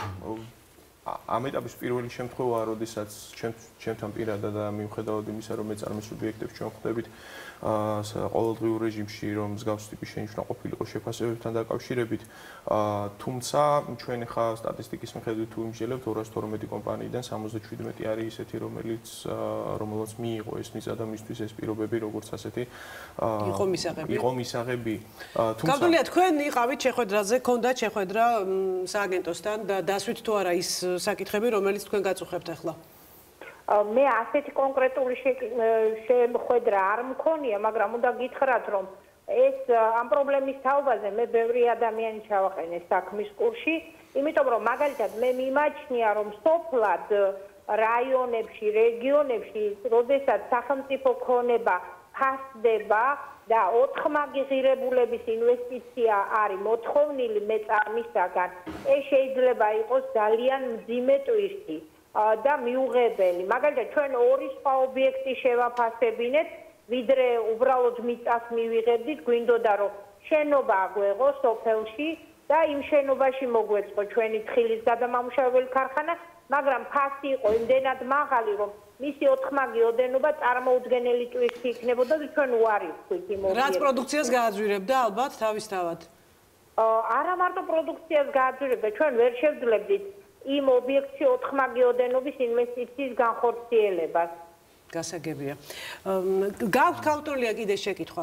ამ ეტაპის პირველი შემთხვევაა, როდესაც ჩვენ ჩვენთან პირადად და მიუხედავად იმისა, რომ მეწარმე სუბიექტებს ჩვენ ხვდებით ყოველდღიურ რეჟიმში, რომ მსგავს ტიპის შენიშვნა ყოფილიყო შეფასებებთან დაკავშირებით, თუმცა ჩვენ ხა სტატისტიკის მიხედვით თუ იმსჯელებთ ორას თორმეტი კომპანიიდან სამოცდაშვიდმეტი არის ისეთი, რომელიც რომელსაც მიიღო ეს მიზა და მისთვის ეს პირობები როგორც ასეთი იყო მისაღები. იყო მისაღები. თუმცა კავდოლია თქვენ იყავით შეხვედრაზე, გქონდათ შეხვედრა სააგენტოსთან და დასვით თუ არა ის საკითხები, რომელიც თქვენ გაწუხებთ ახლა? მე ასეთი კონკრეტული შეხვედრა არ მქონია, მაგრამ უნდა გითხრათ, რომ ეს ამ პრობლემის თაობაზე მე ბევრი ადამიანი ჩავაყენე საქმის კურსში, იმიტომ რომ მაგალითად მე მიმაჩნია, რომ სოფლად რაიონებში, რეგიონებში, როდესაც სახელმწიფო ქონება ფასდება და ოთხმაგი ღირებულების ინვესტიცია არის მოთხოვნილი მეწარმისაგან, ეს შეიძლება იყოს ძალიან მძიმე ტვირთი და მიუღებელი. მაგალითად, ჩვენ ორი სხვა ობიექტი შევაფასებინეთ, ვიდრე უბრალოდ მიწას მივიღებდით, გვინდოდა რომ შენობა აგვეღო სოფელში და იმ შენობაში მოგვეწყო ჩვენი თხილის გადამამუშავებელი ქარხანა, მაგრამ ფასი იყო იმდენად მაღალი, რომ მისი ოთხმაგი ოდენობა წარმოუდგენელი ტვირთი იქნებოდა და ჩვენ უარი ვთქვით იმ ობიექტს. რაც პროდუქციას გააძვირებდა ალბათ თავისთავად. არა მარტო პროდუქციას გააძვირებდა, ჩვენ ვერ შევძლებდით იმ ობიექტში ოთხმაგი ოდენობის ინვესტიციის განხორციელებას. გასაგებია. გაქვთ კავტოლია კიდე შეკითხვა?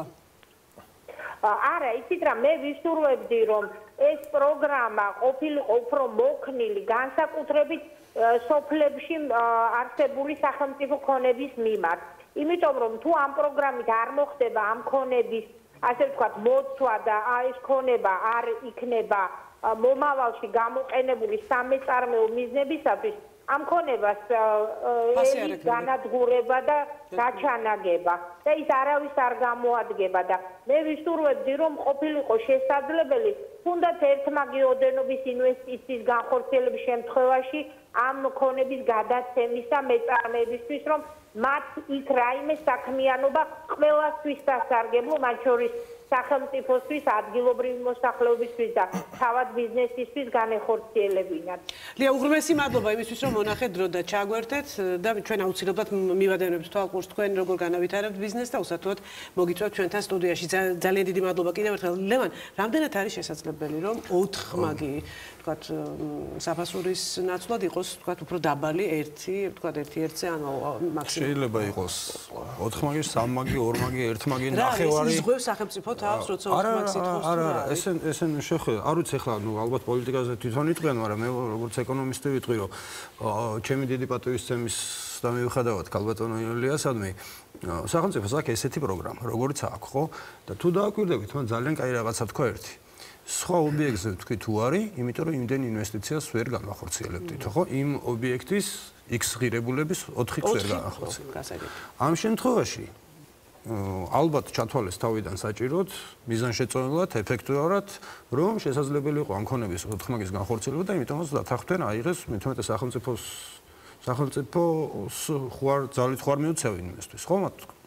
არა, იცით რა, მე ვისურვებდი, რომ ეს პროგრამა ყოფილიყო უფრო მოქნილი, განსაკუთრებით სოფლებში არსებული სახელმწიფო ქონების მიმართ. იმიტომ რომ თუ ამ პროგრამით არ მოხდება ამ ქონების, ასე ვთქვათ, მოცვა და ეს ქონება არ იქნება მომავალში გამოყენებული სამეწარმეო მიზნებისათვის, ამ ქონებას ელის განადგურება და გაჩანაგება და ის არავის არ გამოადგება და მე ვისურვებდი, რომ ყოფილიყო შესაძლებელი თუნდაც ერთმაგი ოდენობის ინვესტიციის განხორციელების შემთხვევაში ამ ქონების გადაცემისა მეწარმეებისთვის, რომ მათ იქ რაიმე საქმიანობა ყველასთვის სასარგებლო, მათ შორის სახელმწიფოსთვის, ადგილობრივი მოსახლეობისთვის და თავად ბიზნესისთვის განეხორციელებინათ. ლია, უღრმესი მადლობა იმისთვის, რომ მონახეთ დრო და ჩაგვერთეთ და ჩვენ აუცილებლად მივადევნებთ თვალყურს თქვენ როგორ განავითარებთ ბიზნესს და უსათუოდ მოგიწვევთ ჩვენთან სტუდიაში. ძალიან დიდი მადლობა კიდევ ერთხელ. ლევან, რამდენად არის შესაძლებელი, რომ ოთხმაგი, თქვათ, საფასურის ნაცვლად იყოს, თქვათ, უფრო დაბალი ერთი, თქვათ, ერთი ერთზე, ანუ მაქსიმუმ. შეიძლება იყოს ოთხმაგი, სამმაგი, ორმაგი, ერთმაგი, რა ნახევარი. ის ზღვევს სახელმწიფო თავს, როცა ოთხმაგს ითხოვს. არა, არა, ესენ ესენ შეხედა, არ ვიცი ახლა, ნუ ალბათ პოლიტიკაზე თვითონ იტყვიან, მაგრამ მე როგორც ეკონომისტი ვიტყვი, რომ ჩემი დიდი პატივისცემის და მიუხედავად ქალბატონო ილიასადმი სახელმწიფოს აქვს ესეთი პროგრამა, როგორც აქვს, ხო? და თუ დააკვირდებით, მან ძალიან კაი რაღაცა თქვა ერთი. სხვა ობიექტზე თქვი თუ არის, იმიტომ რომ იმდენ ინვესტიციას ვერ განახორციელებდით, ხო? იმ ობიექტის X ღირებულების ოთხი ვერ განახორციელებდით. ამ შემთხვევაში ალბათ ჩათვალეს თავიდან საჭიროდ, მიზანშეწონილად, ეფექტურად, რომ შესაძლებელი იყო ამ ქონების ოთხმაგის განხორციელება და იმიტომაც დათანხმდნენ აიღეს მithumetes სახელმწიფოს სახელმწიფოს ხوار ძალით ხوار მიუცევინ იმისთვის, ხო?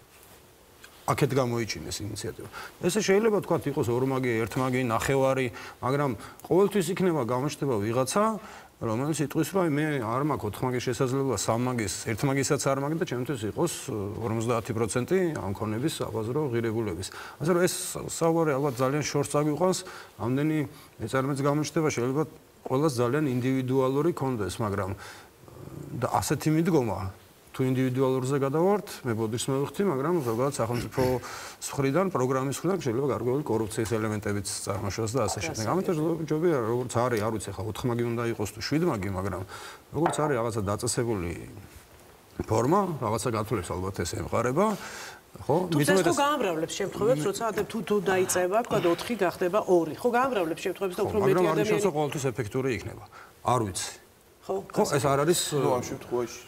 აქეთ გამოიჩინეს ინიციატივა. ესე შეიძლება თქვა იყოს ორმაგი, ერთმაგი, ნახევარი, მაგრამ ყოველთვის იქნება გამოჩნდება ვიღაცა, რომელიც იტყვის, რომ მე არ მაქვს ოთხმაგის შესაძლებლობა, სამმაგის, ერთმაგისაც არ მაქვს და ჩემთვის იყოს ორმოცდაათი პროცენტი ამ ქონების აბაზრო ღირებულების. ასე რომ ეს საუბარი ალბათ ძალიან შორს წაგვიყვანს, ამდენი ეწარმეც გამოჩნდება, შეიძლება ყველას ძალიან ინდივიდუალური კონდეს, მაგრამ და ასეთი მიდგომა თუ ინდივიდუალურზე გადავართ, მე ბოდიშს მევხვდი, მაგრამ ზოგადად სახელმწიფოს მხრიდან, პროგრამის მხრიდან შეიძლება გარკვეული კორუფციის ელემენტებიც წარმოშოს და ასე შემდეგ. ამიტომ ჯობია როგორც არის, არ ვიცი ხა ოთხმაგი უნდა იყოს თუ შვიდმაგი, მაგრამ როგორც არის რაღაცა დაწესებული ფორმა, რაღაცა გათვლებს ალბათ ეს ემყარება. ხო? თუმცა ეს ხო გაამრავლებს შემთხვევებს, როცა თუ თუ დაიწყება, თქვა ოთხი გახდება ორი. ხო გაამრავლებს შემთხვევებს და უფრო მეტი ადამიანი. მაგრამ არ ნიშნავს, რომ ყოველთვის ეფექტური იქნება. არ ვიცი. ხო, ეს არ არის ნუ ამ შემთხვევაში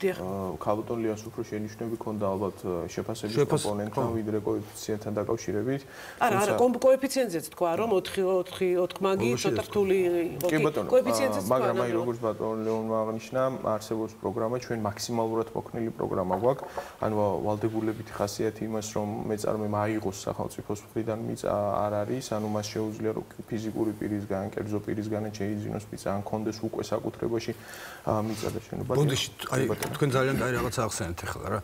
ქალბატონ ლიას უფრო შენიშვნები ქონდა ალბათ შეფასების კომპონენტთან ვიდრე კოეფიციენტთან დაკავშირებით. არა, არა, კოეფიციენტზეც თქვა, რომ ოთხი ოთხი ოთხმაგი ცოტა რთული იყო. კოეფიციენტზეც თქვა, მაგრამ აი როგორც ბატონ ლეონმა აღნიშნა, არსებობს პროგრამა, ჩვენ მაქსიმალურად მოქნილი პროგრამა გვაქვს. ანუ ვალდებულებითი ხასიათი იმას, რომ მეწარმემ აიღოს სახელმწიფოს მხრიდან მიწა არ არის, ანუ მას შეუძლია რომ ფიზიკური პირისგან, კერძო პირისგან შეიძინოს მიწა, ან კონდეს უკვე საკუთრება მიწა და შენობა. ბოდიში, აი თქვენ ძალიან კაი რაღაცა ახსენეთ ახლა რა.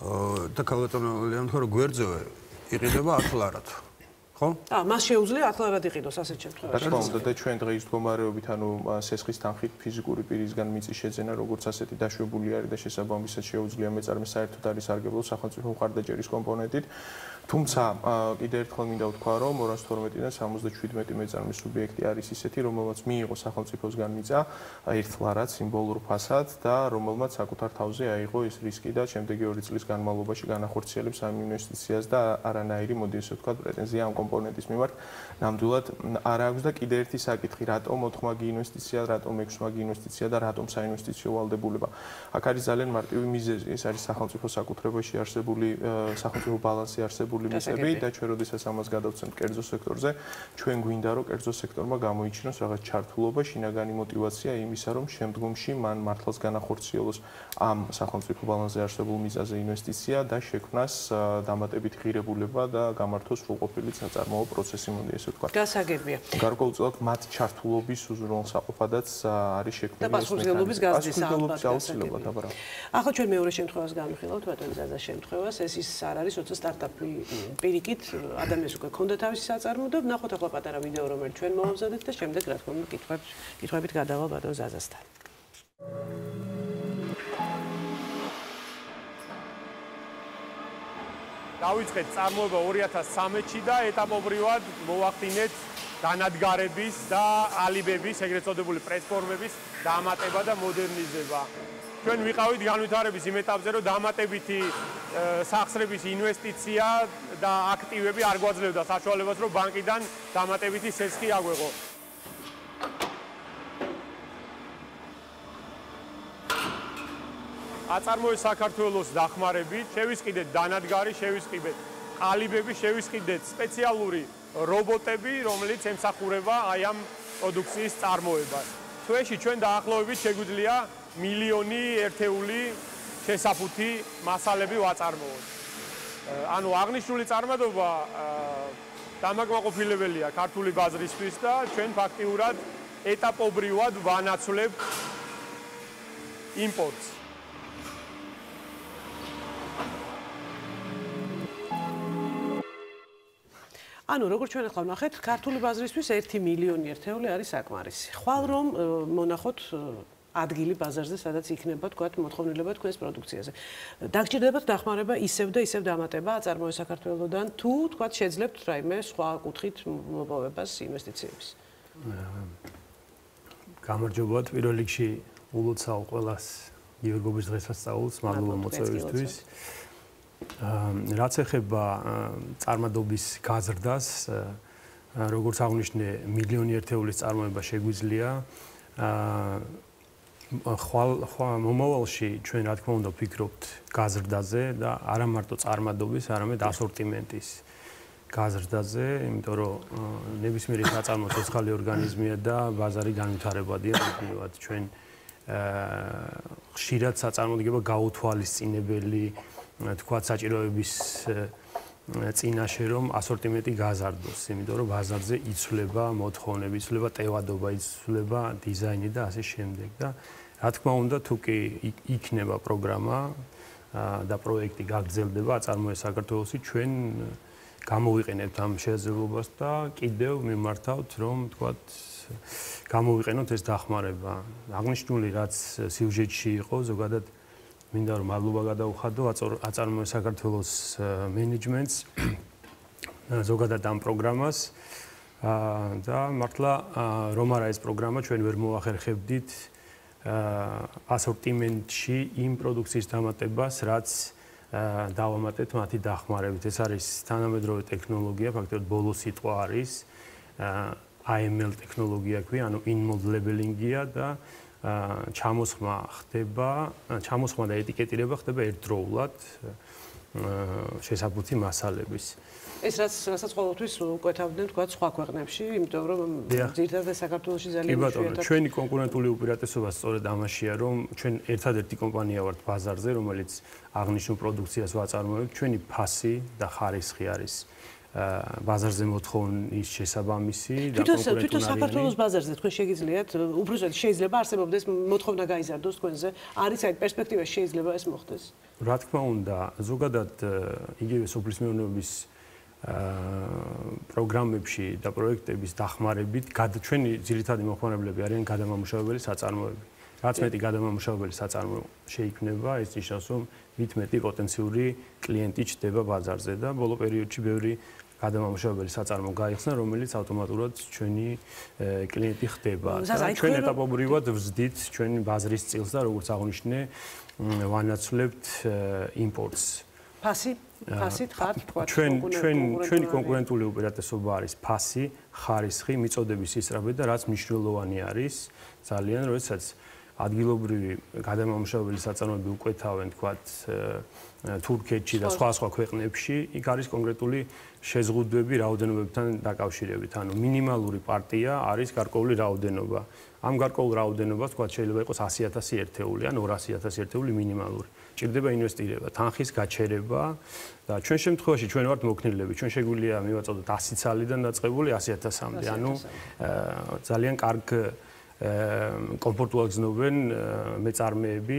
და ქალბატონო ლეონი თქვა რომ გვერდზევე იყიდება ათლარად. ხო? აა, მას შეუძლია ათლარად იყიდოს ასეთ შემთხვევაში. რა თქმა უნდა და ჩვენ დღეის მდგომარეობით, ანუ სესხის თანხით ფიზიკური პირისგან მიწის შეძენა როგორც ასეთი დაშვებული არის და შესაბამისად შეუძლია მეწარმეს საერთოდ არის სარგებლო სახელმწიფო მხარდაჭერის კომპონენტით. თუმცა კიდევ ერთხელ მინდა ვთქვა, რომ ორას თორმეტიდან სამოცდაშვიდმეტი მეწარმის სუბიექტი არის ისეთი, რომელმაც მიიღო სახელმწიფოსგან მიწა ერთლარად სიმბოლურ ფასად და რომელმაც საკუთარ თავზე აიღო ეს რისკი და შემდეგი ორი წლის განმავლობაში განახორციელებს ამ ინვესტიციას და არანაირი, მოდი ესე ვთქვათ, პრეტენზია ამ კომპონენტის მიმართ ნამდვილად არ აქვს და კიდევ ერთი საკითხი, რატომ ოთხმაგი ინვესტიცია, რატომ ექვსმაგი ინვესტიცია და რატომ საინვესტიციო ვალდებულება. აქ არის ძალიან მარტივი მიზეზი, ეს არის სახელმწიფო საკუთრებაში არსებული სახელმწიფო ბალანსი არსებული მიწები და ჩვენ როდესაც ამას გადავცემთ კერძო სექტორზე, ჩვენ გვინდა რომ კერძო სექტორმა გამოიჩინოს რაღაც ჩართულობა, შინაგანი мотиваცია იმისა, რომ შემდგომში მან მართლაც განახორციელოს ამ სახელმწიფო ბალანსზე არსებულ მიწაზე ინვესტიცია და შექმნას დამატებითი ღირებულება და გამართოს სრულყოფილი საწარმოო პროცესი, მოდი ესე ვთქვათ. გასაგებია. გარკვეულწილად მათ ჩართულობის უზრუნველსაყოფადაც არის შექმნილი და პასუხისმგებლობის გაზრდის ალბათ აუცილებლად აბა. ახლა ჩვენ მეორე შემთხვევას განვიხილავთ, ბატონ ზაზას შემთხვევას, ეს ის არ არის, როცა სტარტაპი პირიქით ადამიანს უკვე ქონდა თავისი საწარმო და ნახოთ ახლა პატარა ვიდეო რომელიც ჩვენ მოვამზადეთ და შემდეგ რა თქმა უნდა კითხვებს კითხვებით გადავალ ბატონ ზაზასთან. დავიწყეთ წარმოება ორი ათას სამეთში და ეტაპობრივად მოვახდინეთ განადგარების და ალიბების, ეგრეთ წოდებული პრესფორმების დამატება და მოდერნიზება. ჩვენ ვიყავით განვითარების იმ ეტაპზე, რომ დამატებითი სახსრების ინვესტიცია და აქტივები არ გვაძლევდა საშუალებას, რომ ბანკიდან დამატებითი სესხი აგვეღო. აწარმოეს საქართველოს დახმარებით, შევისყიდეთ დანადგარი, შევისყიდეთ ყალიბები, შევისყიდეთ სპეციალური რობოტები, რომელიც ემსახურება აი ამ პროდუქციის წარმოებას. თვეში ჩვენ დაახლოებით შეგვიძლია მილიონი ერთეული შესაფუთი მასალები ვაწარმოოთ. ანუ აღნიშნული წარმადობა დამაკმაყოფილებელია ქართული ბაზრისთვის და ჩვენ ფაქტიურად ეტაპობრივად ვანაცვლებთ იმპორტს. ანუ როგორც ჩვენ ახლა ვნახეთ, ქართული ბაზრისთვის ერთი მილიონი ერთეული არის საკმარისი. ხვალ რომ მონახოთ ადგილი ბაზარზე, სადაც იქნება თქვათ მოთხოვნილება თქვენს პროდუქციაზე. დაგჭირდებათ დახმარება ისევ და ისევ დამატება აწარმოეს საქართველოსთან, თუ თქვათ შეძლებთ რაიმე სხვა კუთხით მოპოვებას ინვესტიციების. გამარჯობათ, პირველ რიგში ულოცავ ყველას გიორგობის დღესასწაულს, მადლობა მოწვევისთვის. რაც ეხება წარმადობის გაზრდას, როგორც აღნიშნე, მილიონი ერთეულის წარმოება შეგვიძლია. ხვალ მომავალში ჩვენ რა თქმა უნდა ვფიქრობთ გაზრდაზე და არა მარტო წარმადობის, არამედ ასორტიმენტის გაზრდაზე, იმიტომ რომ ნებისმიერი საწარმო ცოცხალი ორგანიზმია და ბაზარი განვითარებადია, მუდმივად ჩვენ ხშირად საწარმოდგება გაუთვალისწინებელი თქვათ საჭიროების წინაშე რომ ასორტიმენტი გაზარდოს, იმიტომ რომ ბაზარზე იცვლება მოთხოვნები, იცვლება ტევადობა, იცვლება დიზაინი და ასე შემდეგ და რა თქმა უნდა თუ კი იქნება პროგრამა და პროექტი გაგრძელდება აწარმოეს საქართველოსი, ჩვენ გამოვიყენებთ ამ შესაძლებლობას და კიდევ მიმართავთ რომ თქვათ გამოვიყენოთ ეს დახმარება. აღნიშნული რაც სიუჟეტში იყო ზოგადად მინდა რომ მადლობა გადაუხადო აწარმოეს საქართველოს მენეჯმენტს ზოგადად ამ პროგრამას და მართლა რომ არა ეს პროგრამა ჩვენ ვერ მოახერხებდით ასორტიმენტში იმ პროდუქციის დამატებას რაც დავამატეთ მათი დახმარებით. ეს არის თანამედროვე ტექნოლოგია, ფაქტობრივად ბოლო სიტყვა არის I M L ტექნოლოგია ქვია, ანუ in-mode labeling-ია და ჩამოსხმა ხდება, ჩამოსხმა და ეტიკეტირება ხდება ერთდროულად შესაბუთი მასალების. ეს რაც რასაც ყოველთვის უკეთავდნენ თქვა სხვა ქვეყნებში, იმიტომ რომ ძირითადად საქართველოში ძალიან იშვიათად. ჩვენი კონკურენტული უპირატესობა სწორედ ამაშია, რომ ჩვენ ერთადერთი კომპანია ვართ ბაზარზე, რომელიც აღნიშნულ პროდუქციას ვაწარმოებთ. ჩვენი ფასი და ხარისხი არის ბაზარზე მოთხოვნის შესაბამისი და კონკურენტული თვითონ საქართველოს ბაზარზე თქვენ შეგიძლიათ უბრალოდ შეიძლება არსებობდეს მოთხოვნა გაიზარდოს თქვენზე არის აი პერსპექტივაში შეიძლება ეს მოხდეს რა თქმა უნდა ზოგადად იგივე სოფლის მეურნეობის პროგრამებში და პროექტების დახმარებით ჩვენი ძირითადი მოხმარებლები არიან გადამამუშავებელი საწარმოები რაც მეტი გადამამუშავებელი საწარმო შეიქმნება ეს ნიშნავს რომ მით მეტი პოტენციური კლიენტი ჩდება ბაზარზე და ბოლო პერიოდში ბევრი გადამამუშავებელი საწარმო გაიხსნა, რომელიც ავტომატურად ჩვენი კლიენტი ხდება. ჩვენ ეტაპობრივად ვზდით ჩვენი ბაზრის წილს და როგორც აღნიშნე, ვანაცვლებთ იმპორტს. ფასი, ფასით ხართ თქვა. ჩვენ ჩვენ ჩვენი კონკურენტული უპირატესობა არის ფასი, ხარისხი, მიწოდების ისწრაფე და რაც მნიშვნელოვანი არის ძალიან, როდესაც ადგილობრივი გადამამუშავებელი საწარმოები უკვეთავენ თქვათ თურქეთში და სხვა სხვა ქვეყნებში, იქ არის კონკრეტული შეზღუდვები რაოდენობებთან დაკავშირებით. ანუ მინიმალური პარტია არის გარკვეული რაოდენობა. ამ გარკვეულ რაოდენობას თქვათ შეიძლება იყოს ასი ათასი ერთეული ან ორასი ათასი ერთეული მინიმალური. ჭირდება ინვესტირება, თანხის გაჩერება და ჩვენ შემთხვევაში ჩვენ ვართ მოქნილები. ჩვენ შეგვიძლია მივაწოდოთ ასი ცალიდან დაწყებული ასი ათასამდე. ანუ ძალიან კარგ კომფორტულად გზნობენ მეწარმეები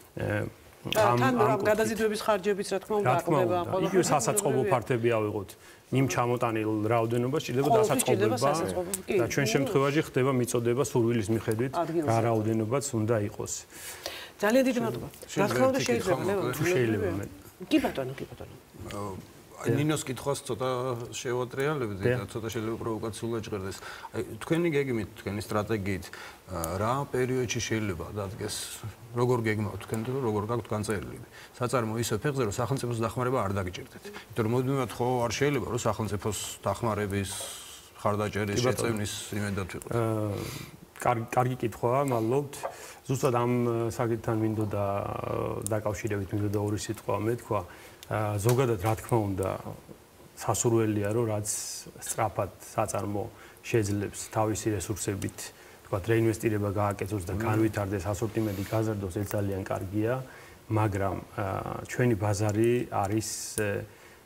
ამ ამ გადაზიდვების ხარჯებიც რა თქმა უნდა აყდება ხოლმე. იგივე სასაწყობო ფართები ავიღოთ. იმ ჩამოტანილ რაოდენობას ჭირდება დასაწყობება და ჩვენ შემთხვევაში ხდება მიწოდება სურვილის მიხედვით რა რაოდენობაც უნდა იყოს. ძალიან დიდი მადლობა. რა თქმა უნდა შეიძლება ლევან თუ შეიძლება მე. კი ბატონო, კი ბატონო. აი ნინოს კითხვას ცოტა შევატრიალებდი და ცოტა შეიძლება პროვოკაციულად ჟღერდეს. აი თქვენი გეგმით, თქვენი სტრატეგიით რა პერიოდში შეიძლება დადგეს როგორ გეგმავთ თქვენ და როგორ გაქვთ განწერილი საწარმო ისე ფეხზე რომ სახელმწიფოს დახმარება არ დაგჭირდეთ. იმიტომ რომ მოდმევად ხო არ შეიძლება რომ სახელმწიფოს დახმარების ხარდაჭერის შეწევნის იმედად ვიყოთ. კარგი კარგი კითხვაა, მადლობთ. ზუსტად ამ საკითხთან მინდოდა დაკავშირებით მინდოდა ორი სიტყვა მეთქვა. ზოგადად რა თქმა უნდა სასურველია რომ რაც სწრაფად საწარმო შეძლებს თავისი რესურსებით თქვა რეინვესტირება გააკეთოს და განვითარდეს ასორტიმენტი გაზარდოს ეს ძალიან კარგია მაგრამ ჩვენი ბაზარი არის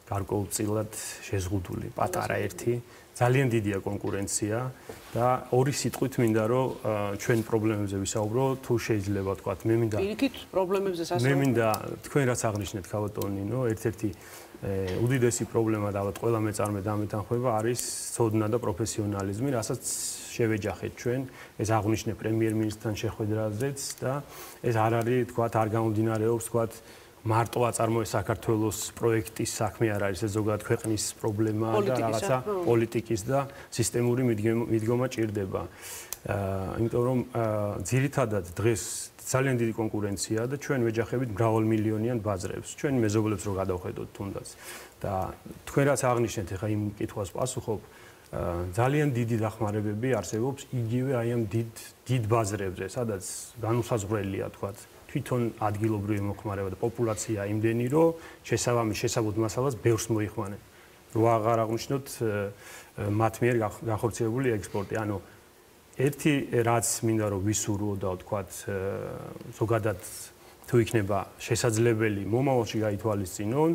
გარკვეულწილად შეზღუდული, პატარა ერთი. ძალიან დიდია კონკურენცია და ორი სიტყვით მინდა რომ ჩვენ პრობლემებზე ვისაუბრო, თუ შეიძლება თქვა, მე მინდა პირიქით პრობლემებზე სასწაულს. მე მინდა თქვენ რაც აღნიშნეთ ქავატონინო, ერთ-ერთი უდიდესი პრობლემა და ალბათ ყველა მეწარმე დამეთანხმება არის ცოდნა და პროფესიონალიზმი, რასაც შევეჯახეთ ჩვენ, ეს აღნიშნე პრემიერ-მინისტრთან შეხვედრაზეც და ეს არ არის თქვა, არ გამომდინარეობს თქვა მარტო აწარმოეს საქართველოს პროექტის საქმე არ არის, ეს ზოგადად ქვეყნის პრობლემა და რაღაცა პოლიტიკის და სისტემური მიდგომა ჭირდება. იმიტომ რომ ძირითადად დღეს ძალიან დიდი კონკურენცია და ჩვენ ვეჯახებით მრავალმილიონიან ბაზრებს. ჩვენ მეზობლებს რო გადავხედოთ თუნდაც და თქვენ რაც აღნიშნეთ ახლა იმ კითხვას პასუხობ, ძალიან დიდი დახმარებები არსებობს იგივე აი ამ დიდ დიდ ბაზრებზე, სადაც განუსაზღვრელია თქვა თვითონ ადგილობრივი მოხმარება და პოპულაცია იმდენი, რომ შესაბამის შესაბუთ მასალას ბევრს მოიხმანენ. რო აღარ აღნიშნოთ მათ მიერ განხორციელებული ექსპორტი. ანუ ერთი რაც მინდა რომ ვისურვო და თქვა ზოგადად თუ იქნება შესაძლებელი მომავალში გაითვალისწინონ,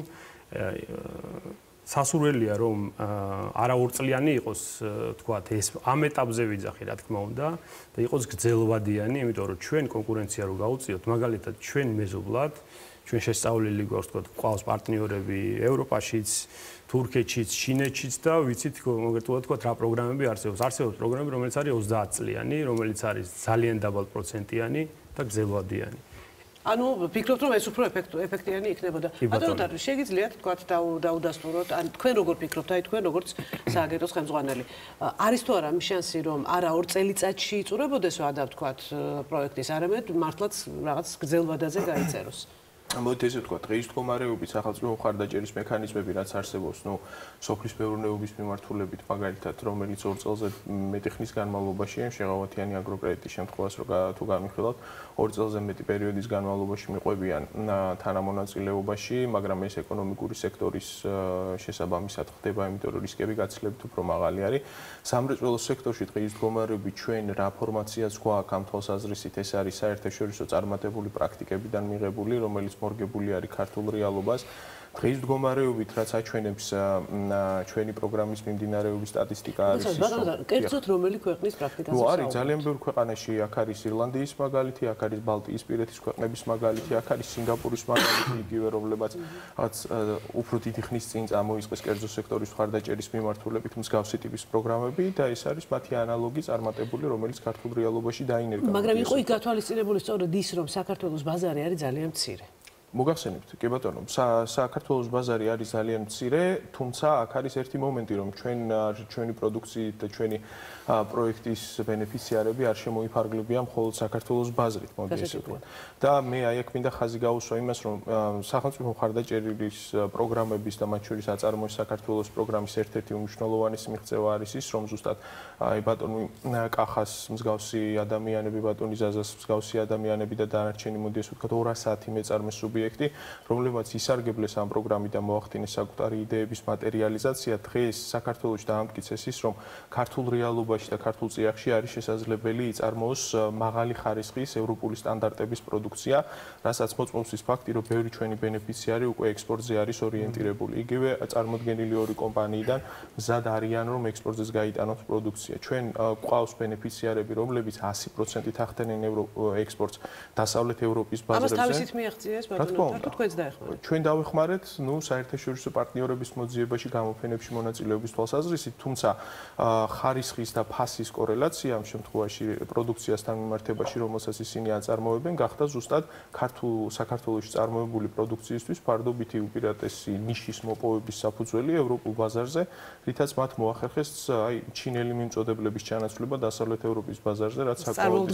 სასურველია რომ არაორწლიანი იყოს თქვა ეს ამ ეტაპზე ვიძახი რა თქმა უნდა და იყოს გრძელვადიანი, იმიტომ რომ ჩვენ კონკურენცია რო გაუწიოთ, მაგალითად ჩვენ მეზობლად, ჩვენ შესწავლილი გვაქვს თქვა ყავს პარტნიორები ევროპაშიც, თურქეთშიც, ჩინეთშიც და ვიცით კონკრეტულად თქვა რა პროგრამები არსებობს. არსებობს პროგრამები, რომელიც არის ოცდაათ წლიანი, რომელიც არის ძალიან დაბალ პროცენტიანი და გრძელვადიანი. ანუ ფიქრობთ რომ ეს უფრო ეფექტიანი იქნებოდა. ბატონო დარვი, შეგიძლიათ თქვა დაუდასტუროთ, ან თქვენ როგორ ფიქრობთ, აი თქვენ როგორც სააგენტოს ხელმძღვანელი, არის თუ არა შანსი რომ არა ორ წელიწადში იწურებოდეს ვადა თქვა პროექტის, არამედ მართლაც რაღაც გრძელვადაზე გაიწეროს? მოდით ესე ვთქვა, დღეის მდგომარეობით სახელმწიფო მხარდაჭერის მექანიზმები რაც არსებობს, ნუ სოფლის მეურნეობის მიმართულებით მაგალითად, რომელიც ორ წელზე მეტი ხნის განმავლობაში, შეღავათიანი აგროკრედიტის შემთხვევას რო თუ განვიხილავთ, ორ წელზე მეტი პერიოდის განმავლობაში მიყვებიან თანამონაწილეობაში, მაგრამ ეს ეკონომიკური სექტორის შესაბამისად ხდება, იმიტომ რომ რისკები გაცილებით უფრო მაღალი არის. სამრეწველო სექტორში დღეის მდგომარეობით ჩვენ რა ფორმაციაც გვაქვს ამ თვალსაზრისით, ეს არის საერთაშორისო წარმატებული პრაქტიკებიდან მიღებული, რომელიც მორგებული არის ქართულ რეალობას. დღეის მდგომარეობით რაც აჩვენებს ჩვენი პროგრამის მიმდინარეობის სტატისტიკა არის ის. ბატონო, კერძოდ რომელი ქვეყნის პრაქტიკაზე? ნუ არის ძალიან ბევრ ქვეყანაში, აქ არის ირლანდიის მაგალითი, აქ არის ბალტიისპირეთის ქვეყნების მაგალითი, აქ არის სინგაპურის მაგალითი, იგივე რომლებაც რაც უფრო დიდი ხნის წინ წამოიწყეს კერძო სექტორის მხარდაჭერის მიმართულებით მსგავსი ტიპის პროგრამები და ეს არის მათი ანალოგი წარმატებული, რომელიც ქართულ რეალობაში დაინერგა. მაგრამ იყო იქ გათვალისწინებული სწორედ ის, რომ საქართველოს ბაზარი არის ძალიან მცირე. მოგახსენებთ, კი ბატონო, საქართველოს ბაზარი არის ძალიან მცირე, თუმცა აქ არის ერთი მომენტი, რომ ჩვენ ჩვენი პროდუქციით და ჩვენი პროექტის ბენეფიციარები არ შემოიფარგლებიან მხოლოდ საქართველოს ბაზრით, მოდი ესე ვთქვა. და მე აი აქ მინდა ხაზი გაუსვა იმას, რომ სახელმწიფო მხარდაჭერის პროგრამების და მათ შორის აწარმოების საქართველოს პროგრამის ერთ-ერთი უმნიშვნელოვანესი მიღწევა არის ის, რომ ზუსტად აი ბატონი კახას მსგავსი ადამიანები, ბატონი ზაზას მსგავსი ადამიანები და დანარჩენი მოდი ესე ვთქვა ორასი მეწარმე სუბიექტი, რომლებიც ისარგებლეს ამ პროგრამიდან მოახდინეს საკუთარი იდეების მატერიალიზაცია, დღეს საქართველოში დაამტკიცეს ის, რომ ქართულ რეალობაში და ქართულ წიაღში არის შესაძლებელი იწარმოოს მაღალი ხარისხის ევროპული სტანდარტების პროდუქცია, რასაც მოწმობს ის ფაქტი, რომ ბევრი ჩვენი ბენეფიციარი უკვე ექსპორტზე არის ორიენტირებული. იგივე წარმოდგენილი ორი კომპანიიდან მზად არიან, რომ ექსპორტზეც გაიტანოთ პროდუქცია. ჩვენ გვყავს ბენეფიციარები, რომლებიც ასი პროცენტით ახდენენ ექსპორტს დასავლეთ ევროპის ბაზრებზე. ამას თავისით მიაღწიეს, ბატონო, თქვენც დაეხმარეთ. ჩვენ დავეხმარეთ, ნუ საერთაშორისო პარტნიორების მოძიებაში, გამოფენებში მონაწილეობის თვალსაზრისით, თუმცა ხარისხის და ფასის კორელაცია ამ შემთხვევაში პროდუქციასთან მიმართებაში, რომელსაც ისინი აწარმოებენ, გახდა ზუსტად ქართულ საქართველოში წარმოებული პროდუქციისთვის ფარდობითი უპირატესი ნიშის მოპოვების საფუძველი ევროპულ ბაზარზე, რითაც მათ მოახერხეს აი ჩინელი მიმწოდებლების ჩანაცვლება დასავლეთ ევროპის ბაზარზე, რაც საკმაოდ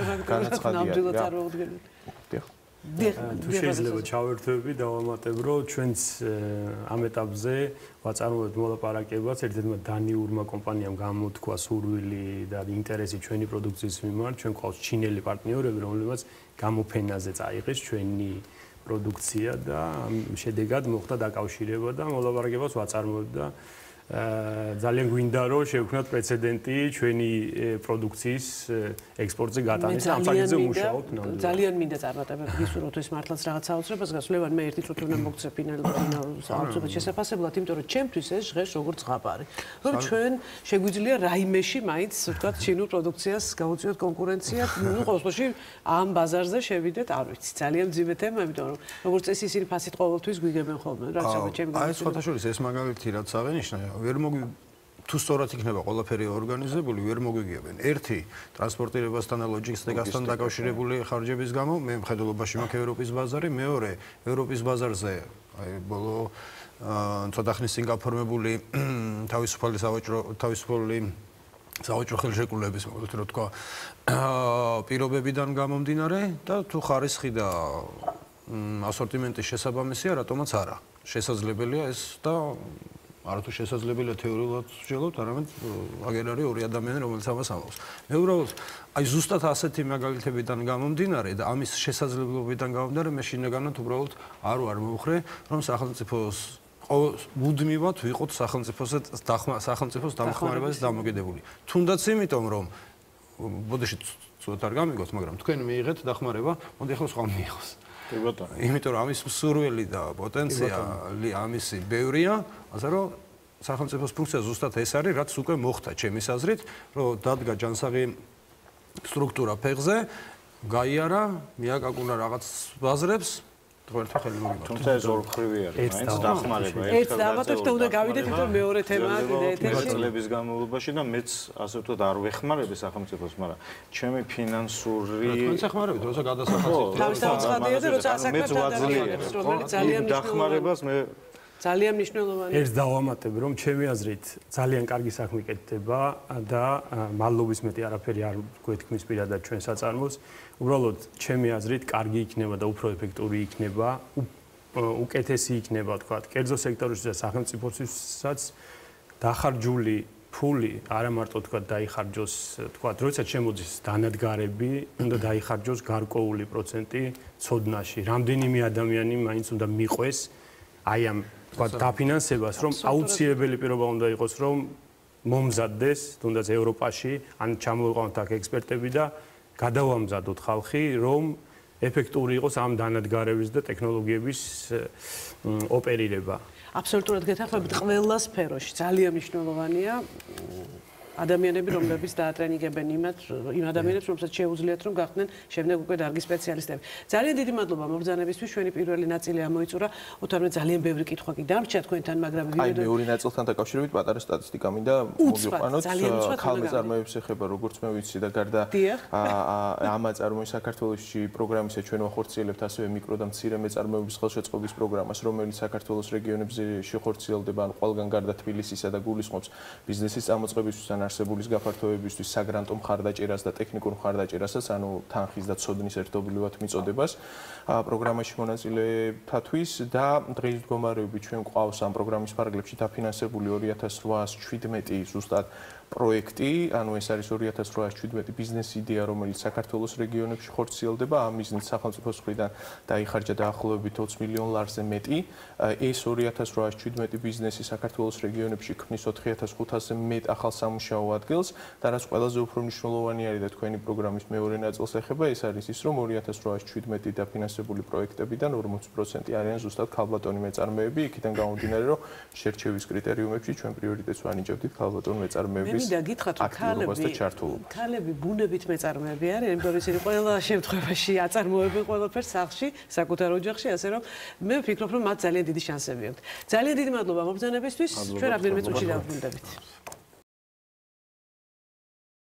განაცხადია. თუ შეიძლება ჩავერთვები და ვამატებ, რომ ჩვენც ამ ეტაპზე ვაწარმოებთ მოლაპარაკებებს ერთ-ერთმა დანიურმა კომპანიამ გამოთქვა სურვილი და ინტერესი ჩვენი პროდუქციის მიმართ. ჩვენ გვყავს ჩინელი პარტნიორები, რომლებიც გამოფენაზე წაიღეს ჩვენი პროდუქცია და ამ შედეგად მოხდა დაკავშირება და მოლაპარაკებებს ვაწარმოებთ და ძალიან გვინდა რომ შევქმნათ პრეცედენტი ჩვენი პროდუქციის ექსპორტზე გატანის ამ საკითხზე მუშაობთ ნამდვილად. ძალიან მინდა წარმატებები გისურვოთ ეს მართლაც რაღაც საოცრებას გას. ლევან მე ერთი წუთი უნდა მოგცე ფინალურ საოცრებას შესაძლებლად, იმიტომ რომ ჩემთვის ეს ჟღერს როგორც ზღაპარი. რომ ჩვენ შეგვიძლია რაიმეში მაინც ვთქვათ ჩინურ პროდუქციას გავუწიოთ კონკურენცია, ნუ ყოველ შემთხვევაში ამ ბაზარზე შევიდეთ, არ ვიცი, ძალიან ძიმე თემა, იმიტომ რომ როგორც წესი ისინი ფასით ყოველთვის გვიგებენ ხოლმე, რაც შეგვიძლია ჩემი აი სხვათა შორის ეს მაგალითი რაც აღენიშნა ვერ მოგვი თუ სწორად იქნება ყველაფერი ორგანიზებული, ვერ მოგვიგებენ. ერთი ტრანსპორტირებასთან და ლოჯისტიკასთან დაკავშირებული ხარჯების გამო, მე მხედველობაში მაქვს ევროპის ბაზარი, მეორე ევროპის ბაზარზე, აი ბოლო ცოტა ხნის წინ გაფორმებული თავისუფალი სავაჭრო თავისუფალი სავაჭრო ხელშეკრულების, მოგეთ რომ თქვა, პირობებიდან გამომდინარე და თუ ხარისხი და ასორტიმენტის შესაბამისია, რატომაც არა. შესაძლებელია ეს და არათუ შესაძლებელია თეორიულად ვსჯელობთ, არამედ აგერ არის ორი ადამიანი, რომელიც ამას ამბობს. მე უბრალოდ აი ზუსტად ასეთი მაგალითებიდან გამომდინარე და ამის შესაძლებლობიდან გამომდინარე, მე შინაგანად უბრალოდ არ ვარ მომხრე, რომ სახელმწიფოს მუდმივად ვიყოთ სახელმწიფოზე სახელმწიფოს დამხმარებაზე დამოკიდებული. თუნდაც იმიტომ, რომ ბოდიში ცუდად არ გამიგოთ, მაგრამ თქვენ მიიღეთ დახმარება, მოდი ახლა სხვა მიიღოს. კი ბატონო. იმიტომ რომ ამის მსურველი და პოტენციალი ამისი ბევრია, ასე რომ სახელმწიფოს ფუნქცია ზუსტად ეს არის, რაც უკვე მოხდა ჩემის აზრით, რომ დადგა ჯანსაღი სტრუქტურა ფეხზე, გაიარა, მიაკაკუნა რაღაც ბაზრებს, თქვენთან ხელი მოგიბართ. თუმცა ეს ორმხრივი არის, მაინც დახმარება. ერთ დამატებთ და უნდა გავიდეთ, იმიტომ მეორე თემაა კიდე ეთერში. წლების განმავლობაში და მეც ასე ვთქვათ არ ვეხმარები სახელმწიფოს, მაგრამ ჩემი ფინანსური თქვენ სახმარებით, როცა გადასახადებით. თავის დაწყადია და როცა ასაკმართან დაგიარებს, რომელიც ძალიან დახმარებას მე ძალიან მნიშვნელოვანია. ეს დავამატებ, რომ ჩემი აზრით ძალიან კარგი საქმე კეთდება და მადლობის მეტი არაფერი არ გვეთქმის პირადად ჩვენ საწარმოს. უბრალოდ ჩემი აზრით კარგი იქნება და უფრო ეფექტური იქნება, უკეთესი იქნება, თქვა, კერძო სექტორში და სახელმწიფოსთვისაც დახარჯული ფული არა მარტო თქვა დაიხარჯოს, თქვა, როდესაც შემოდის დანადგარები, უნდა დაიხარჯოს გარკვეული პროცენტი ცოდნაში. რამდენიმე ადამიანი მაინც უნდა მიყვეს აი ამ თქვა დაფინანსებას, რომ აუცილებელი პირობა უნდა იყოს, რომ მომზადდეს, თუნდაც ევროპაში, ან ჩამოვიყვანოთ აქ ექსპერტები და გადავამზადოთ ხალხი, რომ ეფექტური იყოს ამ დანადგარების და ტექნოლოგიების ოპერირება. აბსოლუტურად გეთანხმებით, ყველა სფეროში ძალიან მნიშვნელოვანია ადამიანები, რომლებიც დაატრენინგებენ იმათ, იმ ადამიანებს, რომლებსაც შეუძლიათ რომ გახდნენ შემდეგ უკვე დარგის სპეციალისტები. ძალიან დიდი მადლობა მობრძანებისთვის, ჩვენი პირველი ნაწილი ამოიწურა. უთორმეტ ძალიან ბევრი კითხვა კი დამრჩა თქვენთან, მაგრამ აი მეორე ნაწილთან დაკავშირებით პატარა სტატისტიკა მინდა მოგიყვანოთ. ქალ წარმოების ეხება, როგორც მე ვიცი და გარდა ამ აწარმოების საქართველოში პროგრამისა ჩვენ ვახორციელებთ ასევე მიკრო და მცირე მეწარმეობის ხელშეწყობის პროგრამას, რომელიც საქართველოს რეგიონებზე შეხორციელდება, ან ყველგან გარდა თბილისისა და გულისხმობს ბიზნესის წამოწყებისთვის ან არსებულის გაფართოებისთვის საგრანტო მხარდაჭერას და ტექნიკურ მხარდაჭერასაც, ანუ თანხის და ცოდნის ერთობლივად მიწოდებას პროგრამაში მონაწილეებთათვის და დღის მდგომარეობით ჩვენ გვყავს ამ პროგრამის ფარგლებში დაფინანსებული ორი ათას რვაას შვიდმეტი ზუსტად პროექტი, ანუ ეს არის ორი ათას რვაას შვიდმეტი ბიზნეს იდეა, რომელიც საქართველოს რეგიონებში ხორციელდება, ამ მიზნით სახელმწიფოს მხრიდან დაიხარჯა დაახლოებით ოცი მილიონ ლარზე მეტი. ეს ორი ათას რვაას შვიდმეტი ბიზნესი საქართველოს რეგიონებში ქმნის ოთხი ათას ხუთასზე მეტ ახალ სამუშაო ადგილს და რაც ყველაზე უფრო მნიშვნელოვანი არის და თქვენი პროგრამის მეორე ნაწილს ეხება, ეს არის ის, რომ ორი ათას რვაას შვიდმეტი დაფინანსებული პროექტებიდან ორმოცი პროცენტი არიან ზუსტად ქალბატონი მეწარმეები, იქიდან გამომდინარე, რომ შერჩევის კრიტერიუმებში ჩვენ პრიორიტეტს ვანიჭებდით ქალბატონ მეწარმეების მინდა გითხრათ, რომ ქალები ქალები ბუნებით მეწარმეები არიან, იმიტომ რომ ისინი ყველა შემთხვევაში აწარმოებენ ყველაფერს სახლში, საკუთარ ოჯახში, ასე რომ მე ვფიქრობ, რომ მათ ძალიან დიდი შანსები აქვთ. ძალიან დიდი მადლობა მობრძანებისთვის. ჩვენ რამდენიმე წუთში დავბრუნდებით.